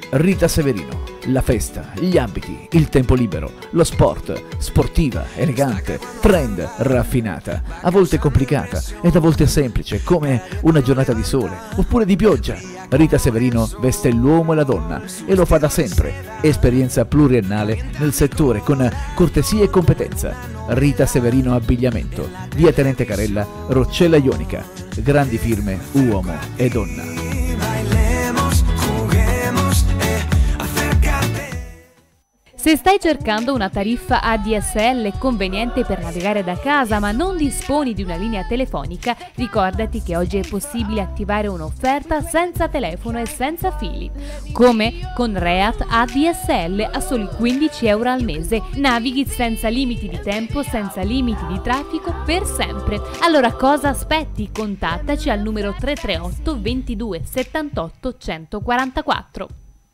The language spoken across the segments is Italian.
Rita Severino, la festa, gli abiti, il tempo libero, lo sport, sportiva, elegante, trend, raffinata, a volte complicata ed a volte semplice come una giornata di sole oppure di pioggia. Rita Severino veste l'uomo e la donna e lo fa da sempre. Esperienza pluriennale nel settore con cortesia e competenza. Rita Severino Abbigliamento, via Tenente Carella, Roccella Ionica. Grandi firme, uomo e donna. Se stai cercando una tariffa ADSL conveniente per navigare da casa ma non disponi di una linea telefonica, ricordati che oggi è possibile attivare un'offerta senza telefono e senza fili. Come? Con Reat ADSL a soli 15 euro al mese. Navighi senza limiti di tempo, senza limiti di traffico per sempre. Allora cosa aspetti? Contattaci al numero 338 22 78 144.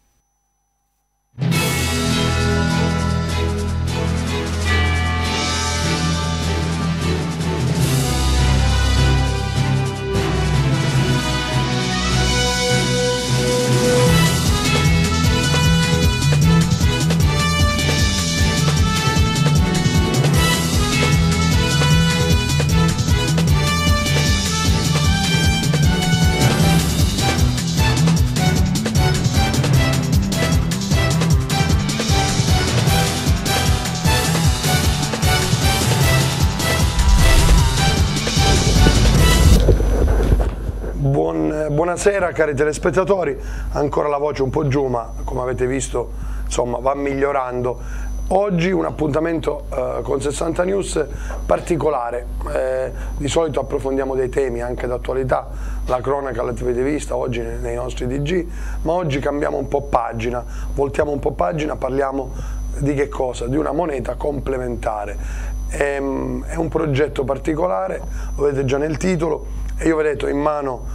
Buonasera cari telespettatori, ancora la voce un po' giù ma come avete visto insomma va migliorando. Oggi un appuntamento con 60 News particolare, di solito approfondiamo dei temi anche d'attualità, la cronaca l'avete vista oggi nei nostri DG, ma oggi cambiamo un po' pagina, voltiamo un po' pagina, parliamo di che cosa? Di una moneta complementare. È un progetto particolare, lo vedete già nel titolo, e io vedete ho in mano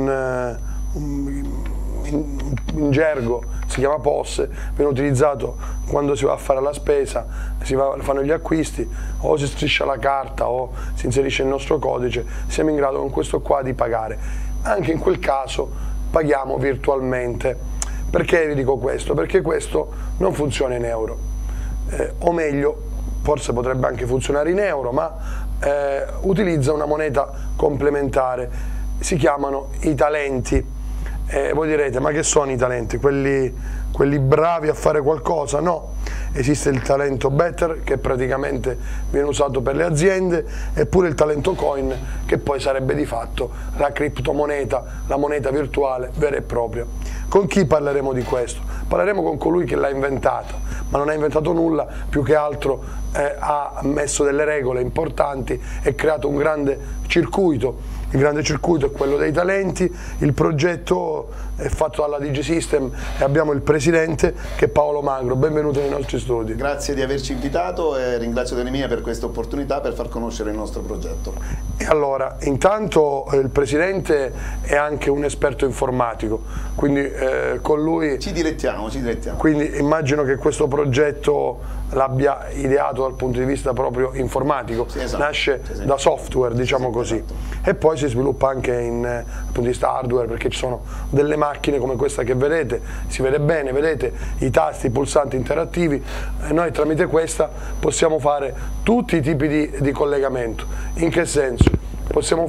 in gergo si chiama POS, viene utilizzato quando si va a fare la spesa, fanno gli acquisti, o si striscia la carta o si inserisce il nostro codice, siamo in grado con questo qua di pagare. Anche in quel caso paghiamo virtualmente. Perché vi dico questo? Perché questo non funziona in euro, o meglio, forse potrebbe anche funzionare in euro, ma utilizza una moneta complementare. Si chiamano i talenti. Voi direte, ma che sono i talenti? Quelli bravi a fare qualcosa? No, esiste il talento better che praticamente viene usato per le aziende, eppure il talento coin che poi sarebbe di fatto la criptomoneta, la moneta virtuale vera e propria. Con chi parleremo di questo? Parleremo con colui che l'ha inventata, ma non ha inventato nulla, più che altro ha messo delle regole importanti e creato un grande circuito. Il grande circuito è quello dei talenti, il progetto è fatto dalla DigiSystem e abbiamo il presidente che è Paolo Magro. Benvenuto nei nostri studi. Grazie di averci invitato e ringrazio Denemia per questa opportunità per far conoscere il nostro progetto. E allora, intanto il presidente è anche un esperto informatico, quindi con lui... Ci dilettiamo. Quindi immagino che questo progetto l'abbia ideato dal punto di vista proprio informatico, sì, esatto, nasce da software, diciamo così, esatto. E poi si sviluppa anche dal punto di vista hardware, perché ci sono delle macchine come questa che vedete, si vede bene, vedete i tasti, i pulsanti interattivi, e noi tramite questa possiamo fare tutti i tipi di collegamento. In che senso? Possiamo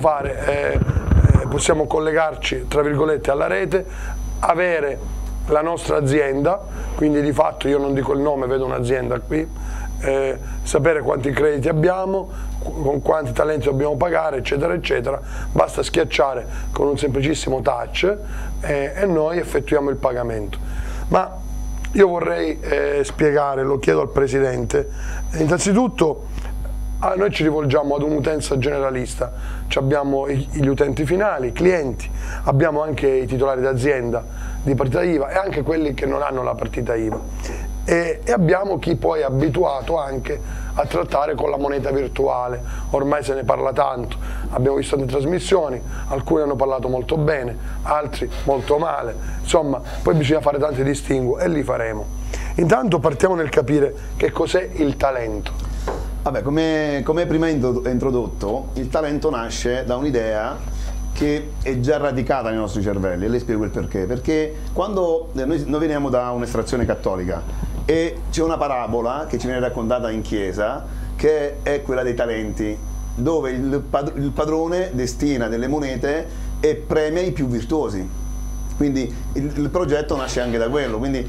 collegarci tra virgolette alla rete, avere la nostra azienda, quindi di fatto io non dico il nome, vedo un'azienda qui, sapere quanti crediti abbiamo, con quanti talenti dobbiamo pagare, eccetera eccetera, basta schiacciare con un semplicissimo touch e noi effettuiamo il pagamento. Ma io vorrei spiegare, lo chiedo al Presidente, innanzitutto noi ci rivolgiamo ad un'utenza generalista, abbiamo gli utenti finali, i clienti, abbiamo anche i titolari d'azienda di partita IVA e anche quelli che non hanno la partita IVA e abbiamo chi poi è abituato anche a trattare con la moneta virtuale. Ormai se ne parla tanto, abbiamo visto le trasmissioni, alcuni hanno parlato molto bene, altri molto male, insomma poi bisogna fare tanti distinguo e li faremo. Intanto partiamo nel capire che cos'è il talento. Vabbè, come prima introdotto, il talento nasce da un'idea che è già radicata nei nostri cervelli, e le spiego il perché. Perché quando noi veniamo da un'estrazione cattolica e c'è una parabola che ci viene raccontata in chiesa, che è quella dei talenti, dove il padrone destina delle monete e premia i più virtuosi. Quindi il progetto nasce anche da quello, quindi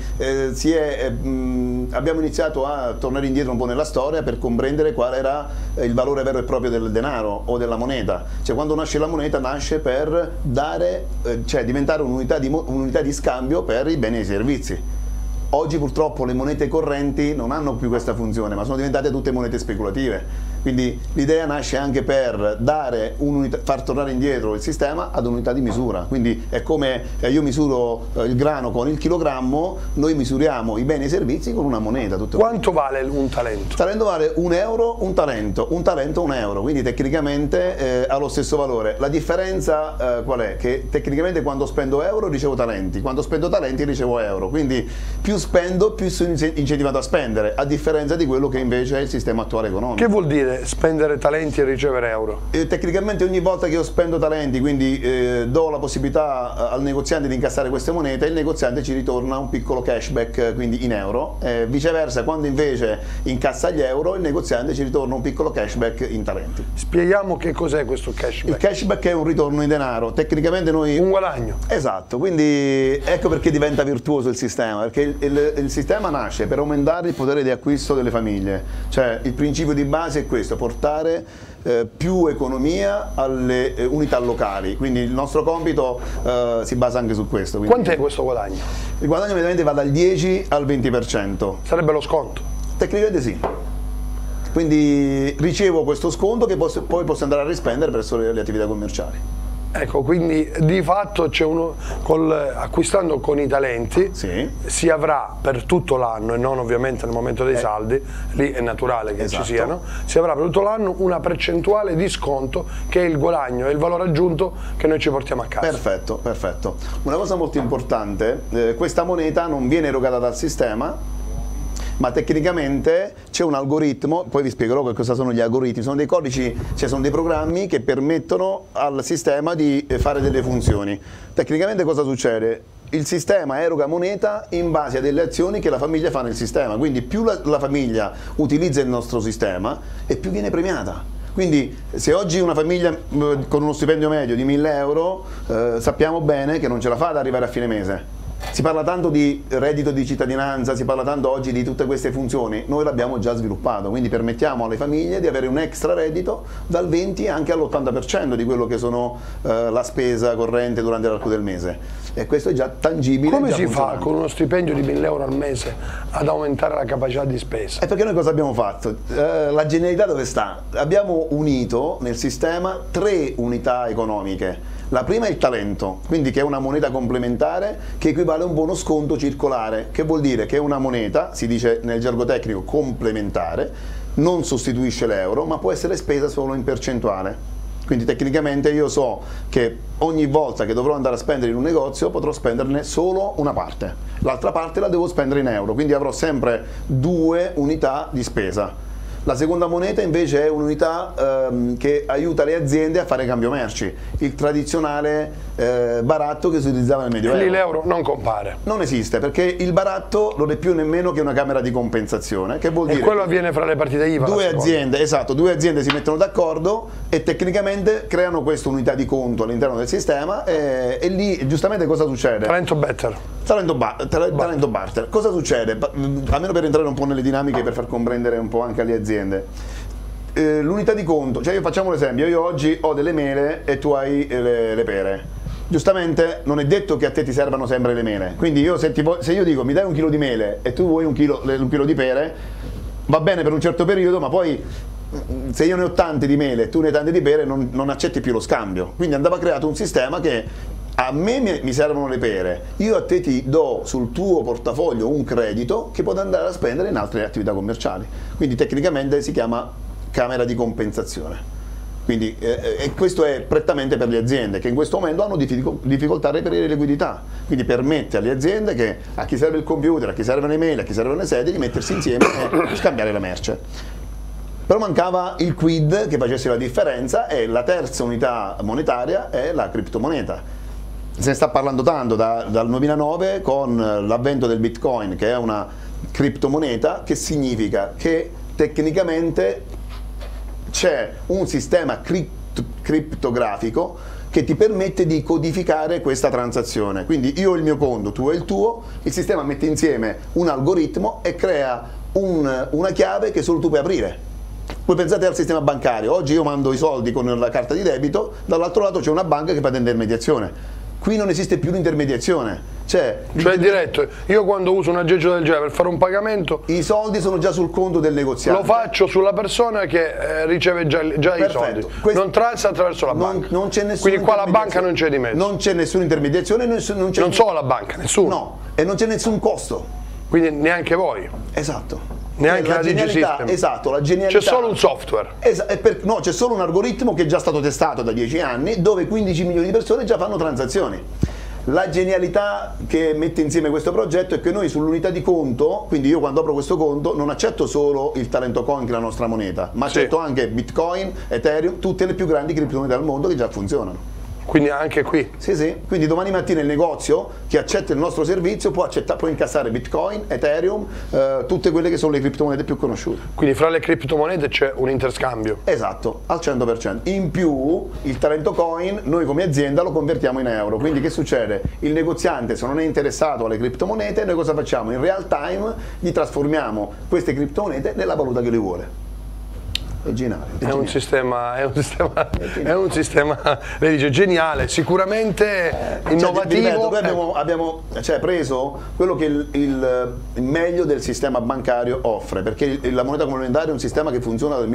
abbiamo iniziato a tornare indietro un po' nella storia per comprendere qual era il valore vero e proprio del denaro o della moneta. Cioè, quando nasce la moneta nasce per dare, cioè diventare un'unità di scambio per i beni e i servizi. Oggi purtroppo le monete correnti non hanno più questa funzione, ma sono diventate tutte monete speculative. Quindi l'idea nasce anche per dare far tornare indietro il sistema ad un'unità di misura. Quindi è come io misuro il grano con il chilogrammo, noi misuriamo i beni e i servizi con una moneta. Quanto vale un talento? Il talento vale €1, un talento €1. Quindi tecnicamente ha lo stesso valore. La differenza qual è? Che tecnicamente quando spendo euro ricevo talenti, quando spendo talenti ricevo euro. Quindi più spendo, più sono incentivato a spendere, a differenza di quello che invece è il sistema attuale economico. Che vuol dire spendere talenti e ricevere euro? Tecnicamente ogni volta che io spendo talenti, quindi do la possibilità al negoziante di incassare queste monete, il negoziante ci ritorna un piccolo cashback, quindi in euro. Viceversa, quando invece incassa gli euro, il negoziante ci ritorna un piccolo cashback in talenti. Spieghiamo che cos'è questo cashback. Il cashback è un ritorno in denaro, tecnicamente noi... Un guadagno. Esatto, quindi ecco perché diventa virtuoso il sistema, perché il sistema nasce per aumentare il potere di acquisto delle famiglie. Cioè il principio di base è questo: portare più economia alle unità locali, quindi il nostro compito si basa anche su questo. Quant'è questo guadagno? Il guadagno mediamente va dal 10 al 20%. Sarebbe lo sconto? Tecnicamente sì. Quindi ricevo questo sconto che poi posso andare a rispendere verso le attività commerciali. Ecco, quindi di fatto c'è acquistando con i talenti si avrà per tutto l'anno, e non ovviamente nel momento dei saldi, lì è naturale che ci siano, si avrà per tutto l'anno una percentuale di sconto che è il guadagno e il valore aggiunto che noi ci portiamo a casa. Perfetto, perfetto. Una cosa molto importante, questa moneta non viene erogata dal sistema, ma tecnicamente c'è un algoritmo, poi vi spiegherò che cosa sono gli algoritmi, sono dei codici, cioè sono dei programmi che permettono al sistema di fare delle funzioni. Tecnicamente cosa succede? Il sistema eroga moneta in base a delle azioni che la famiglia fa nel sistema, quindi più la famiglia utilizza il nostro sistema e più viene premiata. Quindi se oggi una famiglia con uno stipendio medio di 1.000 euro sappiamo bene che non ce la fa ad arrivare a fine mese. Si parla tanto di reddito di cittadinanza, si parla tanto oggi di tutte queste funzioni, noi l'abbiamo già sviluppato, quindi permettiamo alle famiglie di avere un extra reddito dal 20 anche all'80% di quello che sono la spesa corrente durante l'arco del mese. E questo è già tangibile. Come si fa con uno stipendio di 1.000 euro al mese ad aumentare la capacità di spesa? Perché noi cosa abbiamo fatto? La genialità dove sta? Abbiamo unito nel sistema 3 unità economiche. La prima è il talento, quindi che è una moneta complementare che equivale a un buono sconto circolare, che vuol dire che è una moneta, si dice nel gergo tecnico complementare, non sostituisce l'euro, ma può essere spesa solo in percentuale. Quindi tecnicamente io so che ogni volta che dovrò andare a spendere in un negozio potrò spenderne solo una parte, l'altra parte la devo spendere in euro, quindi avrò sempre 2 unità di spesa. La seconda moneta invece è un'unità che aiuta le aziende a fare cambio merci, il tradizionale baratto che si utilizzava nel Medioevo. Lì l'euro non compare. Non esiste, perché il baratto non è più nemmeno che una camera di compensazione, che vuol dire quello avviene fra le partite IVA. Due aziende si mettono d'accordo e tecnicamente creano questa unità di conto all'interno del sistema e lì giustamente cosa succede? Talento better. Talento barter. Cosa succede? Almeno per entrare un po' nelle dinamiche, per far comprendere un po' anche alle aziende. L'unità di conto, cioè facciamo l'esempio, io oggi ho delle mele e tu hai le pere. Giustamente non è detto che a te ti servano sempre le mele, quindi io se io dico mi dai 1 chilo di mele e tu vuoi un chilo di pere, va bene per un certo periodo, ma poi se io ne ho tante di mele e tu ne hai tante di pere non accetti più lo scambio. Quindi andava creato un sistema che a me mi servono le pere, io a te ti do sul tuo portafoglio un credito che puoi andare a spendere in altre attività commerciali. Quindi tecnicamente si chiama camera di compensazione. Quindi questo è prettamente per le aziende che in questo momento hanno difficoltà a reperire liquidità. Quindi permette alle aziende che a chi serve il computer, a chi servono le mail, a chi servono le sedie di mettersi insieme e scambiare la merce. Però mancava il quid che facesse la differenza, e la terza unità monetaria è la criptomoneta. Se ne sta parlando tanto dal 2009 con l'avvento del Bitcoin, che è una criptomoneta, che significa che tecnicamente c'è un sistema criptografico che ti permette di codificare questa transazione. Quindi io ho il mio conto, tu hai il tuo, il sistema mette insieme un algoritmo e crea una chiave che solo tu puoi aprire. Voi pensate al sistema bancario, oggi io mando i soldi con la carta di debito, dall'altro lato c'è una banca che fa l'intermediazione. Qui non esiste più l'intermediazione. Cioè diretto, io quando uso un aggeggio del genere per fare un pagamento, i soldi sono già sul conto del negoziante. Lo faccio sulla persona che riceve già i soldi, non transa attraverso la banca. Non c'è nessuna, quindi qua la banca non c'è di mezzo. Non c'è nessuna intermediazione, non solo la banca, nessuno. No, e non c'è nessun costo. Quindi neanche voi. Esatto. Neanche la genialità, esatto, la genialità. C'è solo un software. No, c'è solo un algoritmo che è già stato testato da 10 anni, dove 15 milioni di persone già fanno transazioni. La genialità che mette insieme questo progetto è che noi sull'unità di conto, quindi io quando apro questo conto non accetto solo il Talento Coin, che è la nostra moneta, ma accetto anche Bitcoin, Ethereum, tutte le più grandi criptomonete al mondo che già funzionano. Quindi anche qui? Sì, quindi domani mattina il negozio che accetta il nostro servizio può incassare Bitcoin, Ethereum, tutte quelle che sono le criptomonete più conosciute. Quindi fra le criptomonete c'è un interscambio? Esatto, al 100%. In più il Talento Coin noi come azienda lo convertiamo in euro, quindi che succede? Il negoziante, se non è interessato alle criptomonete, noi cosa facciamo? In real time gli trasformiamo queste criptomonete nella valuta che lui vuole. È un sistema, lei dice, geniale, sicuramente innovativo. Noi abbiamo preso quello che il meglio del sistema bancario offre, perché la moneta complementare è un sistema che funziona dal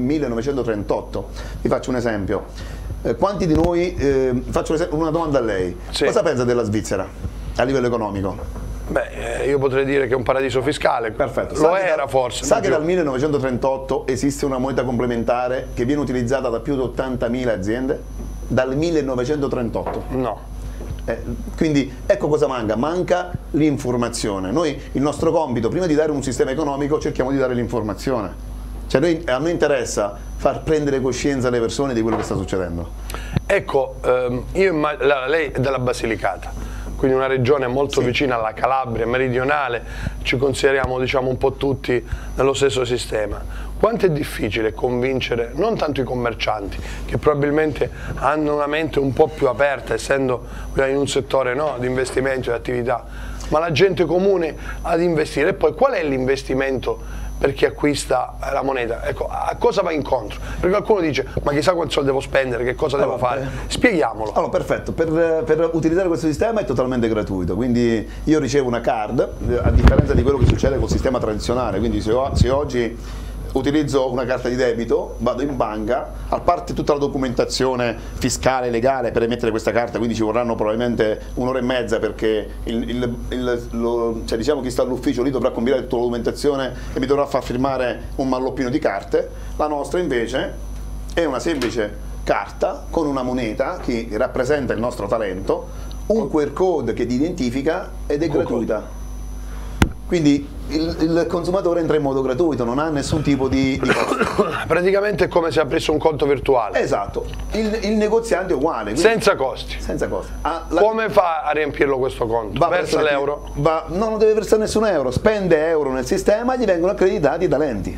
1938. Vi faccio un esempio. Quanti di noi, faccio una domanda a lei, cosa pensa della Svizzera a livello economico? Beh, io potrei dire che è un paradiso fiscale. Perfetto. Lo era forse. Sa che dal 1938 esiste una moneta complementare che viene utilizzata da più di 80.000 aziende? Dal 1938. No. Quindi ecco cosa manca, manca l'informazione. Noi, il nostro compito, prima di dare un sistema economico, cerchiamo di dare l'informazione. Cioè a noi interessa far prendere coscienza alle persone di quello che sta succedendo. Ecco, lei è della Basilicata, quindi una regione molto vicina alla Calabria, meridionale, ci consideriamo, diciamo, un po' tutti nello stesso sistema. Quanto è difficile convincere, non tanto i commercianti, che probabilmente hanno una mente un po' più aperta, essendo in un settore di investimento e di attività, ma la gente comune ad investire? E poi qual è l'investimento per chi acquista la moneta? Ecco, a cosa va incontro? Perché qualcuno dice, ma chissà quanti soldi devo spendere, che cosa devo fare? Spieghiamolo. Allora, perfetto, per utilizzare questo sistema è totalmente gratuito, quindi io ricevo una card, a differenza di quello che succede col sistema tradizionale, quindi se oggi utilizzo una carta di debito, vado in banca, a parte tutta la documentazione fiscale, legale per emettere questa carta, quindi ci vorranno probabilmente un'ora e mezza, perché diciamo chi sta all'ufficio lì dovrà compilare tutta la documentazione e mi dovrà far firmare un malloppino di carte. La nostra invece è una semplice carta con una moneta che rappresenta il nostro talento, un QR code che ti identifica ed è gratuita. Quindi il consumatore entra in modo gratuito, non ha nessun tipo di costo. Praticamente è come se aprisse un conto virtuale. Esatto, il negoziante è uguale. Senza costi. Senza costi. Come fa a riempirlo questo conto? Versa l'euro? No, non deve versare nessun euro, spende euro nel sistema e gli vengono accreditati i talenti.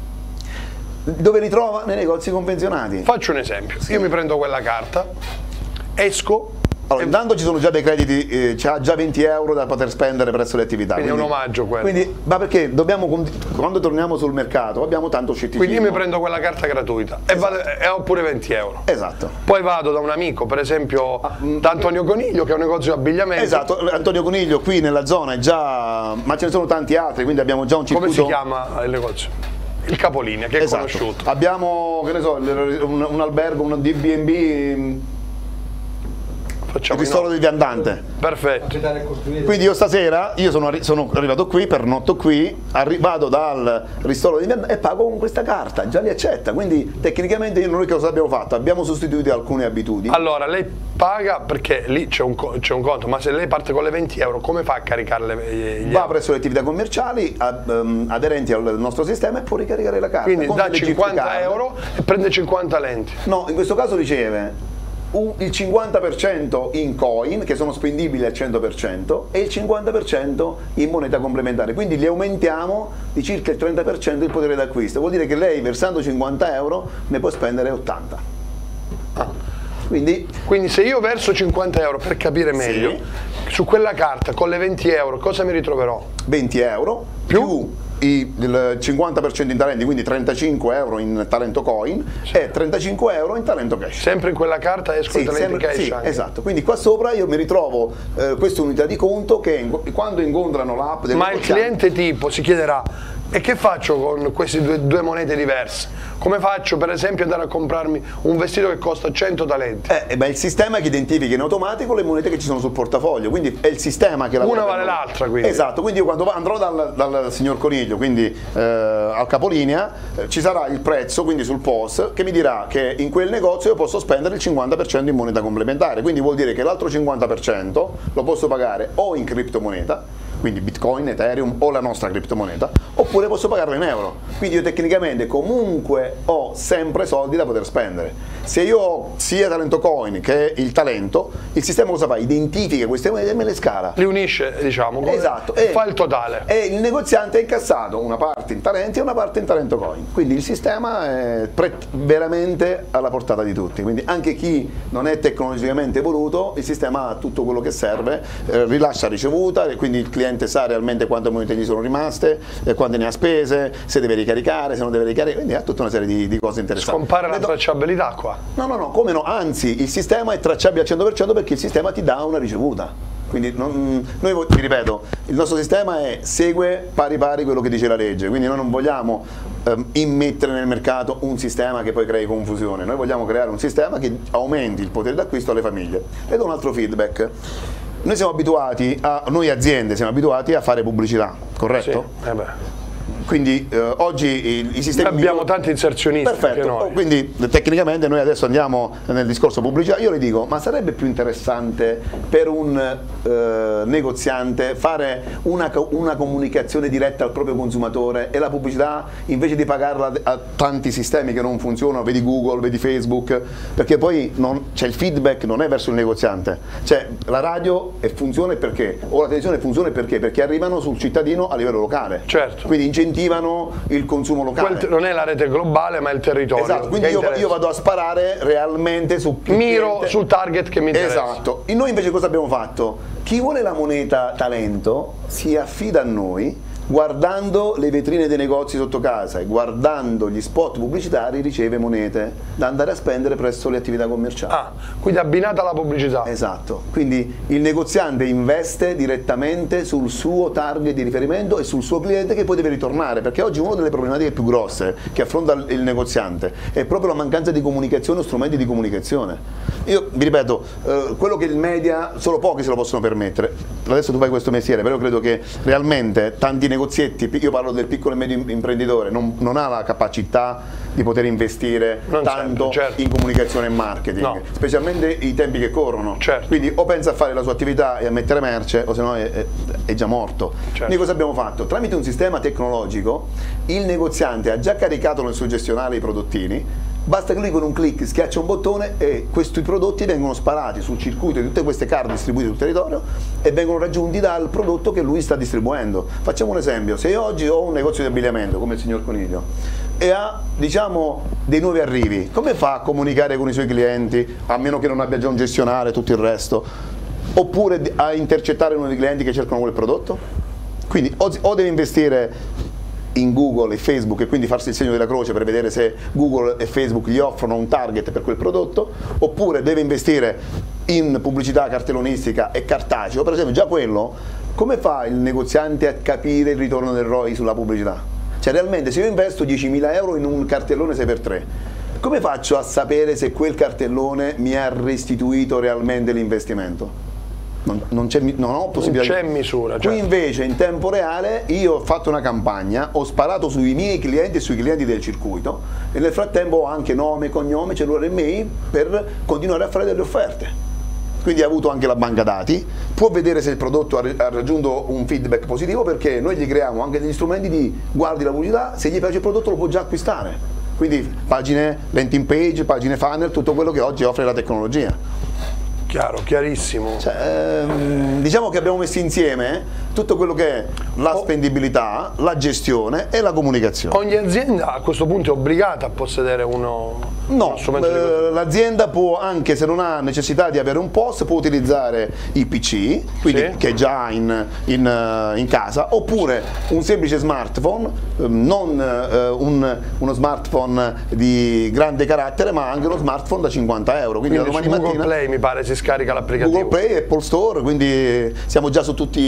Dove li trova? Nei negozi convenzionati. Faccio un esempio, io mi prendo quella carta, esco. Allora, intanto ci sono già dei crediti, c'ha già 20 euro da poter spendere presso le attività. Quindi è un omaggio quello. Ma perché quando torniamo sul mercato abbiamo tanto scetticismo. Quindi io mi prendo quella carta gratuita e ho pure 20 euro. Esatto. Poi vado da un amico, per esempio da Antonio Coniglio, che è un negozio di abbigliamento. Esatto, Antonio Coniglio qui nella zona è già, ma ce ne sono tanti altri, quindi abbiamo già un circuito. Come si chiama il negozio? Il capolinea, che è conosciuto. Abbiamo, che ne so, un albergo, un B&B. facciamo il ristoro del viandante. Perfetto. Quindi io stasera, sono arrivato qui, pernotto qui, vado dal ristoro del viandante e pago con questa carta, già li accetta. Quindi tecnicamente noi che cosa abbiamo fatto? Abbiamo sostituito alcune abitudini. Allora, lei paga perché lì c'è un conto, ma se lei parte con le 20 euro, come fa a caricarle? Va presso le attività commerciali aderenti al nostro sistema e può ricaricare la carta. Quindi dà 50 euro e prende 50 lenti. No, in questo caso riceve il 50% in coin, che sono spendibili al 100%, e il 50% in moneta complementare. Quindi li aumentiamo di circa il 30% il potere d'acquisto. Vuol dire che lei, versando 50 euro, ne può spendere 80. Quindi se io verso 50 euro, per capire meglio, su quella carta con le 20 euro cosa mi ritroverò? 20 euro più il 50% in talenti, quindi 35 euro in talento coin e 35 euro in talento cash. Sempre in quella carta escono i talenti cash? Sì, esatto. Quindi qua sopra io mi ritrovo queste unità di conto che quando incontrano l'app del Ma il cliente tipo si chiederà: e che faccio con queste due monete diverse? Come faccio per esempio ad andare a comprarmi un vestito che costa 100 talenti? Il sistema che identifica in automatico le monete che ci sono sul portafoglio, quindi è il sistema che lavora. Una vale l'altra, quindi. Esatto, quindi io quando andrò dal signor Coniglio, quindi al capolinea, ci sarà il prezzo, quindi sul POS, che mi dirà che in quel negozio io posso spendere il 50% in moneta complementare, quindi vuol dire che l'altro 50% lo posso pagare o in criptomoneta, quindi Bitcoin, Ethereum o la nostra criptomoneta, oppure posso pagarlo in euro. Quindi io tecnicamente comunque ho sempre soldi da poter spendere. Se io ho sia talento coin che il talento, il sistema cosa fa? Identifica queste monete e me le scala. Li unisce, diciamo, esatto, fa il totale. E il negoziante ha incassato una parte in talenti e una parte in talento coin. Quindi il sistema è veramente alla portata di tutti. Quindi anche chi non è tecnologicamente evoluto, il sistema ha tutto quello che serve, rilascia ricevuta, e quindi il cliente sa realmente quante monete gli sono rimaste, quante ne ha spese, se deve ricaricare, se non deve ricaricare, quindi ha tutta una serie di cose interessanti. Scompare la tracciabilità qua? No, come no, anzi il sistema è tracciabile al 100% perché il sistema ti dà una ricevuta. Quindi noi, vi ripeto, il nostro sistema segue pari pari quello che dice la legge, quindi noi non vogliamo immettere nel mercato un sistema che poi crei confusione, noi vogliamo creare un sistema che aumenti il potere d'acquisto alle famiglie. E do un altro feedback. Noi siamo abituati noi aziende siamo abituati a fare pubblicità, corretto? Sì, quindi oggi i sistemi abbiamo tanti inserzionisti. Perfetto, noi. Quindi tecnicamente noi adesso andiamo nel discorso pubblicità. Io le dico, ma sarebbe più interessante per un negoziante fare una comunicazione diretta al proprio consumatore, e la pubblicità invece di pagarla a tanti sistemi che non funzionano, vedi Google, vedi Facebook, perché poi il feedback non è verso il negoziante, cioè la radio funziona perché, o la televisione funziona perché arrivano sul cittadino a livello locale. Certo. Quindi incentivano il consumo locale. Non è la rete globale, ma è il territorio. Esatto, quindi io vado a sparare realmente sul miro sul target che mi interessa. Esatto. E noi invece cosa abbiamo fatto? Chi vuole la moneta talento si affida a noi, guardando le vetrine dei negozi sotto casa e guardando gli spot pubblicitari riceve monete da andare a spendere presso le attività commerciali. Quindi abbinata alla pubblicità. Esatto, quindi il negoziante investe direttamente sul suo target di riferimento e sul suo cliente, che poi deve ritornare, perché oggi una delle problematiche più grosse che affronta il negoziante è proprio la mancanza di comunicazione o strumenti di comunicazione. Io vi ripeto, quello che il media solo pochi se lo possono permettere. Adesso tu fai questo mestiere, però credo che realmente tanti negozietti, io parlo del piccolo e medio imprenditore, non ha la capacità di poter investire tanto in comunicazione e marketing, specialmente i tempi che corrono. Quindi o pensa a fare la sua attività e a mettere merce, o se no è già morto. Quindi cosa abbiamo fatto? Tramite un sistema tecnologico il negoziante ha già caricato nel suo gestionale i prodottini. Basta che lui con un clic schiaccia un bottone e questi prodotti vengono sparati sul circuito di tutte queste card distribuite sul territorio e vengono raggiunti dal prodotto che lui sta distribuendo. Facciamo un esempio: se io oggi ho un negozio di abbigliamento come il signor Coniglio e ha, diciamo, dei nuovi arrivi, come fa a comunicare con i suoi clienti, a meno che non abbia già un gestionale e tutto il resto, oppure a intercettare nuovi clienti che cercano quel prodotto? Quindi o deve investire in Google e Facebook e quindi farsi il segno della croce per vedere se Google e Facebook gli offrono un target per quel prodotto, oppure deve investire in pubblicità cartellonistica e cartaceo. Per esempio, già quello, come fa il negoziante a capire il ritorno del ROI sulla pubblicità? Cioè realmente se io investo 10.000 euro in un cartellone 6x3, come faccio a sapere se quel cartellone mi ha restituito realmente l'investimento? Non ho possibilità. Non c'è misura. Qui invece in tempo reale io ho fatto una campagna, ho sparato sui miei clienti e sui clienti del circuito e nel frattempo ho anche nome, cognome, cellulare e mail per continuare a fare delle offerte. Quindi ha avuto anche la banca dati, può vedere se il prodotto ha raggiunto un feedback positivo, perché noi gli creiamo anche degli strumenti di guardi la pubblicità, se gli piace il prodotto lo può già acquistare. Quindi pagine, landing page, pagine funnel, tutto quello che oggi offre la tecnologia. Chiaro, chiarissimo. Cioè, diciamo che abbiamo messo insieme tutto quello che è la spendibilità, la gestione e la comunicazione. Ogni azienda a questo punto è obbligata a possedere uno strumento l'azienda può, anche se non ha necessità di avere un POS, può utilizzare i PC, quindi che è già in casa, oppure un semplice smartphone, non uno smartphone di grande carattere, ma anche uno smartphone da 50 euro. Quindi da domani Google mattina Play mi pare si scarica l'applicativo. Google Play, Apple Store, quindi siamo già su tutto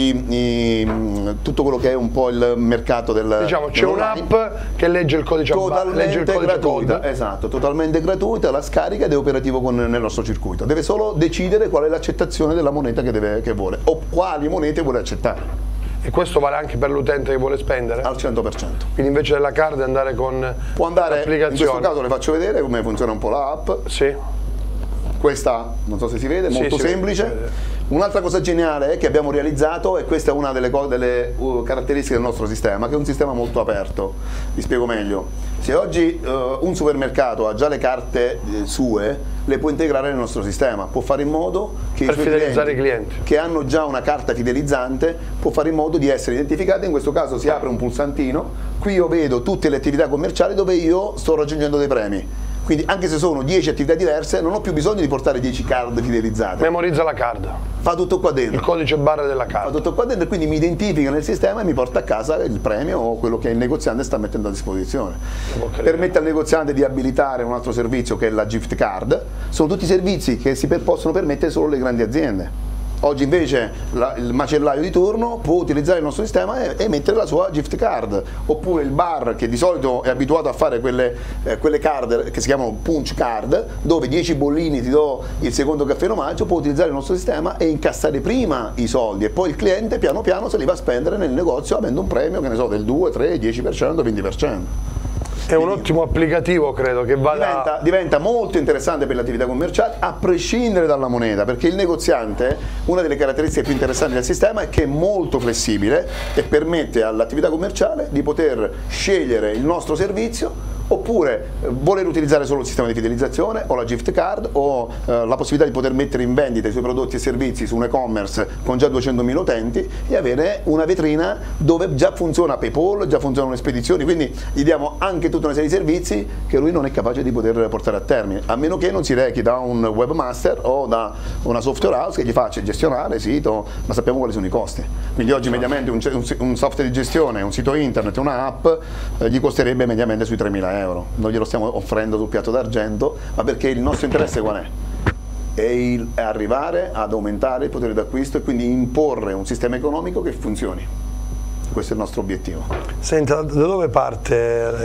quello che è un po' il mercato del diciamo c'è un'app che legge il codice gratuita, esatto, totalmente gratuita, la scarica ed è operativo nel nostro circuito. Deve solo decidere qual è l'accettazione della moneta che vuole o quali monete vuole accettare. E questo vale anche per l'utente che vuole spendere? Al 100%. Quindi invece della card andare con può andare, l'applicazione. In questo caso le faccio vedere come funziona un po' l'app. Sì. Questa, non so se si vede, molto semplice. Un'altra cosa geniale che abbiamo realizzato, e questa è una delle caratteristiche del nostro sistema, che è un sistema molto aperto. Vi spiego meglio. Se oggi un supermercato ha già le carte sue, le può integrare nel nostro sistema, può fare in modo che per i suoi clienti che hanno già una carta fidelizzante, può fare in modo di essere identificati. In questo caso si apre un pulsantino, qui io vedo tutte le attività commerciali dove io sto raggiungendo dei premi. Quindi anche se sono 10 attività diverse non ho più bisogno di portare 10 card fidelizzate. Memorizza la card. Fa tutto qua dentro. Il codice barra della card. Fa tutto qua dentro e quindi mi identifica nel sistema e mi porta a casa il premio o quello che il negoziante sta mettendo a disposizione. Permette al negoziante di abilitare un altro servizio che è la gift card. Sono tutti servizi che si possono permettere solo le grandi aziende. Oggi invece il macellaio di turno può utilizzare il nostro sistema e mettere la sua gift card, oppure il bar che di solito è abituato a fare quelle card che si chiamano punch card, dove 10 bollini ti do il secondo caffè in omaggio, può utilizzare il nostro sistema e incassare prima i soldi e poi il cliente piano piano se li va a spendere nel negozio avendo un premio, che ne so, del 2, 3, 10%, 20%. È un ottimo applicativo, credo, che diventa molto interessante per le attività commerciali a prescindere dalla moneta, perché il negoziante, una delle caratteristiche più interessanti del sistema è che è molto flessibile e permette all'attività commerciale di poter scegliere il nostro servizio oppure voler utilizzare solo il sistema di fidelizzazione o la gift card o la possibilità di poter mettere in vendita i suoi prodotti e servizi su un e-commerce con già 200.000 utenti e avere una vetrina dove già funziona PayPal, già funzionano le spedizioni, quindi gli diamo anche tutta una serie di servizi che lui non è capace di poter portare a termine, a meno che non si rechi da un webmaster o da una software house che gli faccia gestionare il sito, ma sappiamo quali sono i costi. Quindi oggi mediamente un software di gestione, un sito internet, una app gli costerebbe mediamente sui 3.000 euro. Noi glielo stiamo offrendo sul piatto d'argento, ma perché il nostro interesse qual è? È arrivare ad aumentare il potere d'acquisto e quindi imporre un sistema economico che funzioni. Questo è il nostro obiettivo. Senta, da dove parte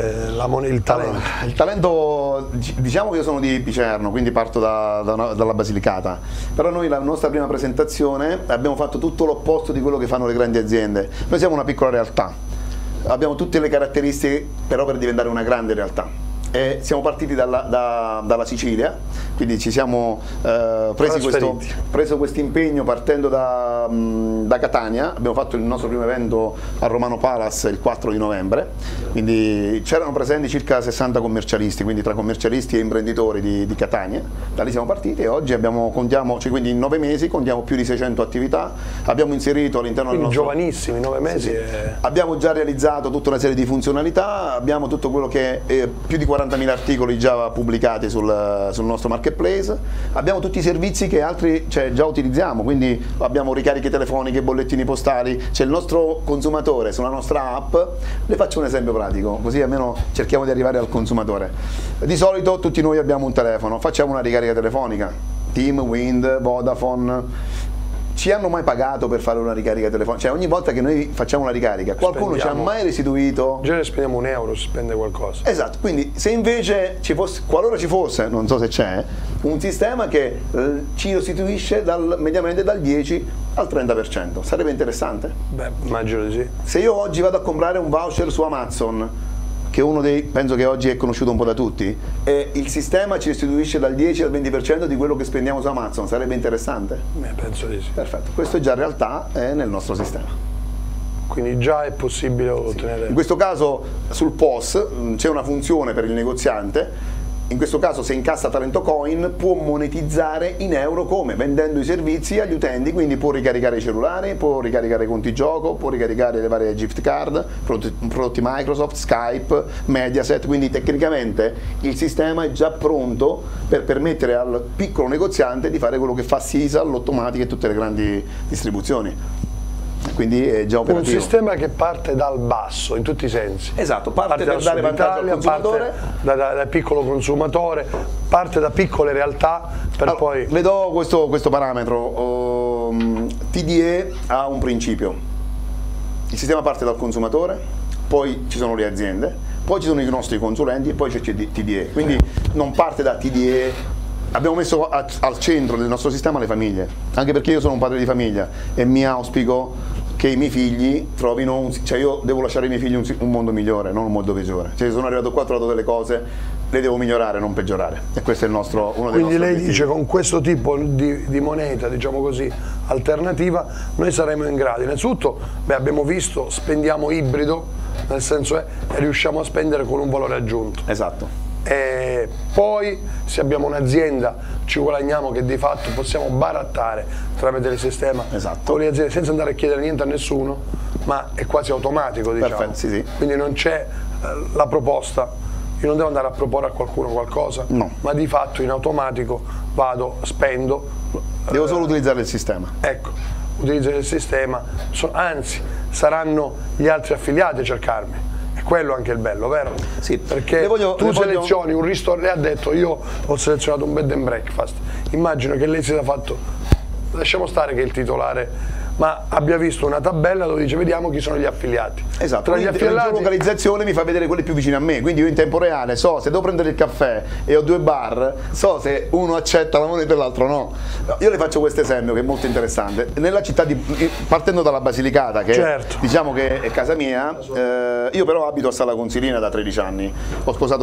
il talento? Allora, il talento, diciamo che io sono di Picerno, quindi parto dalla Basilicata, però noi la nostra prima presentazione abbiamo fatto tutto l'opposto di quello che fanno le grandi aziende. Noi siamo una piccola realtà, abbiamo tutte le caratteristiche però per diventare una grande realtà. Siamo partiti dalla Sicilia, quindi ci siamo preso questo impegno partendo da Catania. Abbiamo fatto il nostro primo evento a Romano Palace il 4 di novembre, quindi c'erano presenti circa 60 commercialisti, quindi tra commercialisti e imprenditori di Catania. Da lì siamo partiti e oggi quindi in 9 mesi contiamo più di 600 attività. Abbiamo inserito all'interno del nostro... giovanissimi, 9 mesi. Sì. Abbiamo già realizzato tutta una serie di funzionalità, abbiamo tutto quello che è più di 40.000 articoli già pubblicati sul nostro marketplace, abbiamo tutti i servizi che altri già utilizziamo, quindi abbiamo ricariche telefoniche, bollettini postali, c'è il nostro consumatore sulla nostra app. Le faccio un esempio pratico, così almeno cerchiamo di arrivare al consumatore. Di solito tutti noi abbiamo un telefono, facciamo una ricarica telefonica, Team, Wind, Vodafone. ci hanno mai pagato per fare una ricarica telefonica? Cioè ogni volta che noi facciamo una ricarica qualcuno ci ha mai restituito? In genere spendiamo €1, si spende qualcosa. Esatto, quindi se invece qualora ci fosse, non so se c'è, un sistema che ci restituisce mediamente dal 10 al 30%, sarebbe interessante? Beh, immagino di sì. Se io oggi vado a comprare un voucher su Amazon, che è uno dei, penso che oggi è conosciuto un po' da tutti, e il sistema ci restituisce dal 10 al 20% di quello che spendiamo su Amazon, sarebbe interessante? Beh, penso di sì. Perfetto, questo è già realtà nel nostro sistema. Quindi già è possibile ottenere. In questo caso sul POS c'è una funzione per il negoziante. In questo caso se incassa Talento Coin può monetizzare in euro come? Vendendo i servizi agli utenti, quindi può ricaricare i cellulari, può ricaricare i conti gioco, può ricaricare le varie gift card, prodotti Microsoft, Skype, Mediaset, quindi tecnicamente il sistema è già pronto per permettere al piccolo negoziante di fare quello che fa Sisal, Lottomatica e tutte le grandi distribuzioni. Quindi è già operativo. Un sistema che parte dal basso in tutti i sensi. Esatto, parte per dare vantaggio al consumatore, parte dal piccolo consumatore, parte da piccole realtà per poi... Le do questo parametro. TDE ha un principio. Il sistema parte dal consumatore, poi ci sono le aziende, poi ci sono i nostri consulenti e poi c'è TDE. Quindi non parte da TDE. Abbiamo messo al centro del nostro sistema le famiglie, anche perché io sono un padre di famiglia e mi auspico che i miei figli trovino, cioè io devo lasciare ai miei figli un mondo migliore, non un mondo peggiore. Cioè sono arrivato qua, ho trovato delle cose, le devo migliorare, non peggiorare. E questo è uno dei nostri obiettivi. Quindi lei dice con questo tipo di moneta, diciamo così, alternativa, noi saremo in grado. Innanzitutto, abbiamo visto, spendiamo ibrido, nel senso riusciamo a spendere con un valore aggiunto. Esatto. E poi se abbiamo un'azienda ci guadagniamo che di fatto possiamo barattare tramite il sistema con le aziende senza andare a chiedere niente a nessuno, ma è quasi automatico, diciamo. Perfetto, sì. Quindi non c'è la proposta, io non devo andare a proporre a qualcuno qualcosa, no. Ma di fatto in automatico vado, spendo. Devo solo utilizzare il sistema. Ecco, utilizzare il sistema, anzi saranno gli altri affiliati a cercarmi. Quello è anche il bello, vero? Sì. Perché tu selezioni un ristorante, lei ha detto io ho selezionato un bed and breakfast, immagino che lei si sia fatto, lasciamo stare che il titolare, ma abbia visto una tabella dove dice vediamo chi sono gli affiliati. Esatto, la geolocalizzazione mi fa vedere quelli più vicini a me, quindi io in tempo reale so se devo prendere il caffè e ho 2 bar, so se uno accetta la moneta e l'altro no. Io le faccio questo esempio che è molto interessante. Nella città partendo dalla Basilicata, che diciamo che è casa mia, io però abito a Sala Consilina da 13 anni, ho sposato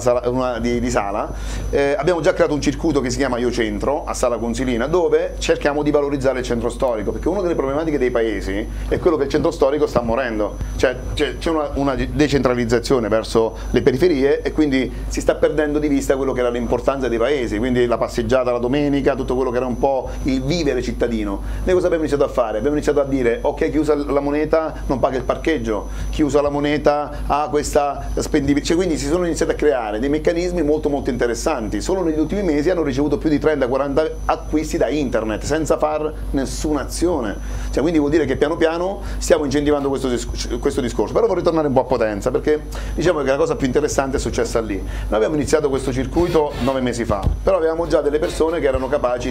una di Sala, abbiamo già creato un circuito che si chiama Io Centro a Sala Consilina, dove cerchiamo di valorizzare il centro storico, perché uno delle problematiche dei paesi è quello che il centro storico sta morendo, cioè c'è una decentralizzazione verso le periferie e quindi si sta perdendo di vista quello che era l'importanza dei paesi, quindi la passeggiata la domenica, tutto quello che era un po' il vivere cittadino. Noi cosa abbiamo iniziato a fare? Abbiamo iniziato a dire ok, chi usa la moneta non paga il parcheggio, chi usa la moneta ha questa spendibilità, cioè, quindi si sono iniziati a creare dei meccanismi molto interessanti. Solo negli ultimi mesi hanno ricevuto più di 30-40 acquisti da internet senza far nessuna azione. Cioè, quindi vuol dire che piano piano stiamo incentivando questo discorso. Però vorrei tornare un po' a Potenza, perché diciamo che la cosa più interessante è successa lì. Noi abbiamo iniziato questo circuito 9 mesi fa, però avevamo già delle persone che erano capaci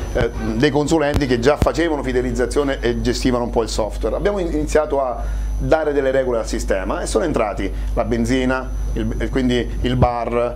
dei consulenti che già facevano fidelizzazione e gestivano un po' il software. Abbiamo iniziato a dare delle regole al sistema e sono entrati la benzina, quindi il bar,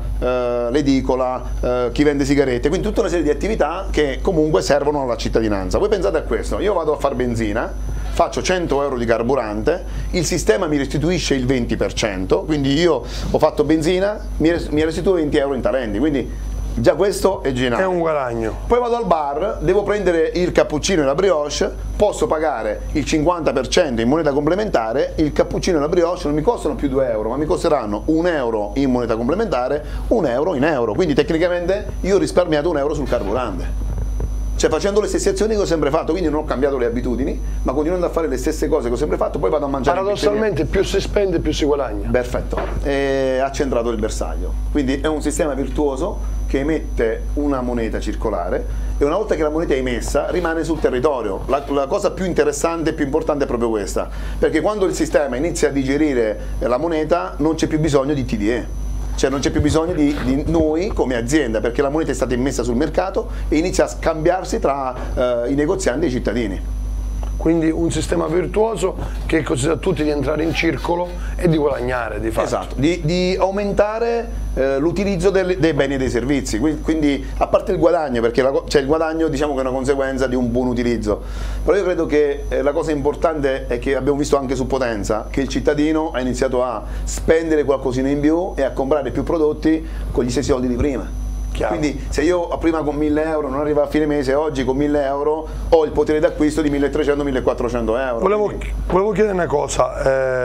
l'edicola, chi vende sigarette, quindi tutta una serie di attività che comunque servono alla cittadinanza. Voi pensate a questo, io vado a fare benzina, faccio 100 euro di carburante, il sistema mi restituisce il 20%, quindi io ho fatto benzina, mi restituisce 20 euro in talenti, quindi già questo è geniale. È un guadagno. Poi vado al bar, devo prendere il cappuccino e la brioche, posso pagare il 50% in moneta complementare, il cappuccino e la brioche non mi costano più 2 euro, ma mi costeranno 1 euro in moneta complementare, 1 euro in euro, quindi tecnicamente io ho risparmiato 1 euro sul carburante. Cioè facendo le stesse azioni che ho sempre fatto, quindi non ho cambiato le abitudini, ma continuando a fare le stesse cose che ho sempre fatto, poi vado a mangiare. Paradossalmente più si spende più si guadagna. Perfetto, ha centrato il bersaglio, quindi è un sistema virtuoso che emette una moneta circolare e una volta che la moneta è emessa rimane sul territorio. La cosa più interessante e più importante è proprio questa, perché quando il sistema inizia a digerire la moneta non c'è più bisogno di TDE. cioè non c'è più bisogno di noi come azienda, perché la moneta è stata immessa sul mercato e inizia a scambiarsi tra i negozianti e i cittadini. Quindi un sistema virtuoso che consente a tutti di entrare in circolo e di guadagnare di fatto. Esatto, di aumentare l'utilizzo dei beni e dei servizi, quindi a parte il guadagno, perché il guadagno diciamo che è una conseguenza di un buon utilizzo, però io credo che la cosa importante è che abbiamo visto anche su Potenza che il cittadino ha iniziato a spendere qualcosina in più e a comprare più prodotti con gli stessi soldi di prima. Chiaro. Quindi se io prima con 1.000 euro non arrivavo a fine mese, oggi con 1.000 euro ho il potere d'acquisto di 1.300-1.400 euro. Volevo chiedere una cosa,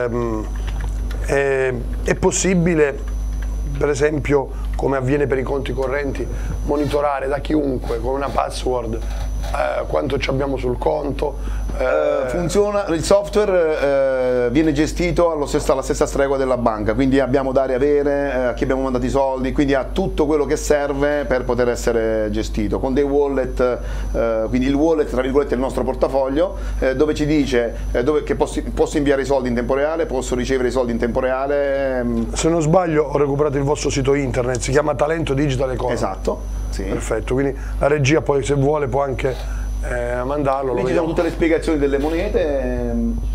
è possibile, per esempio, come avviene per i conti correnti, monitorare da chiunque con una password quanto ci abbiamo sul conto? Funziona, il software viene gestito alla stessa stregua della banca, quindi abbiamo dare e avere, a chi abbiamo mandato i soldi, quindi ha tutto quello che serve per poter essere gestito, con dei wallet, quindi il wallet tra virgolette è il nostro portafoglio, dove ci dice che posso inviare i soldi in tempo reale, posso ricevere i soldi in tempo reale. Se non sbaglio ho recuperato il vostro sito internet, si chiama Talento Digital Economy. Esatto, sì. Perfetto, quindi la regia poi se vuole può anche mandarlo. Lì ci sono tutte le spiegazioni delle monete.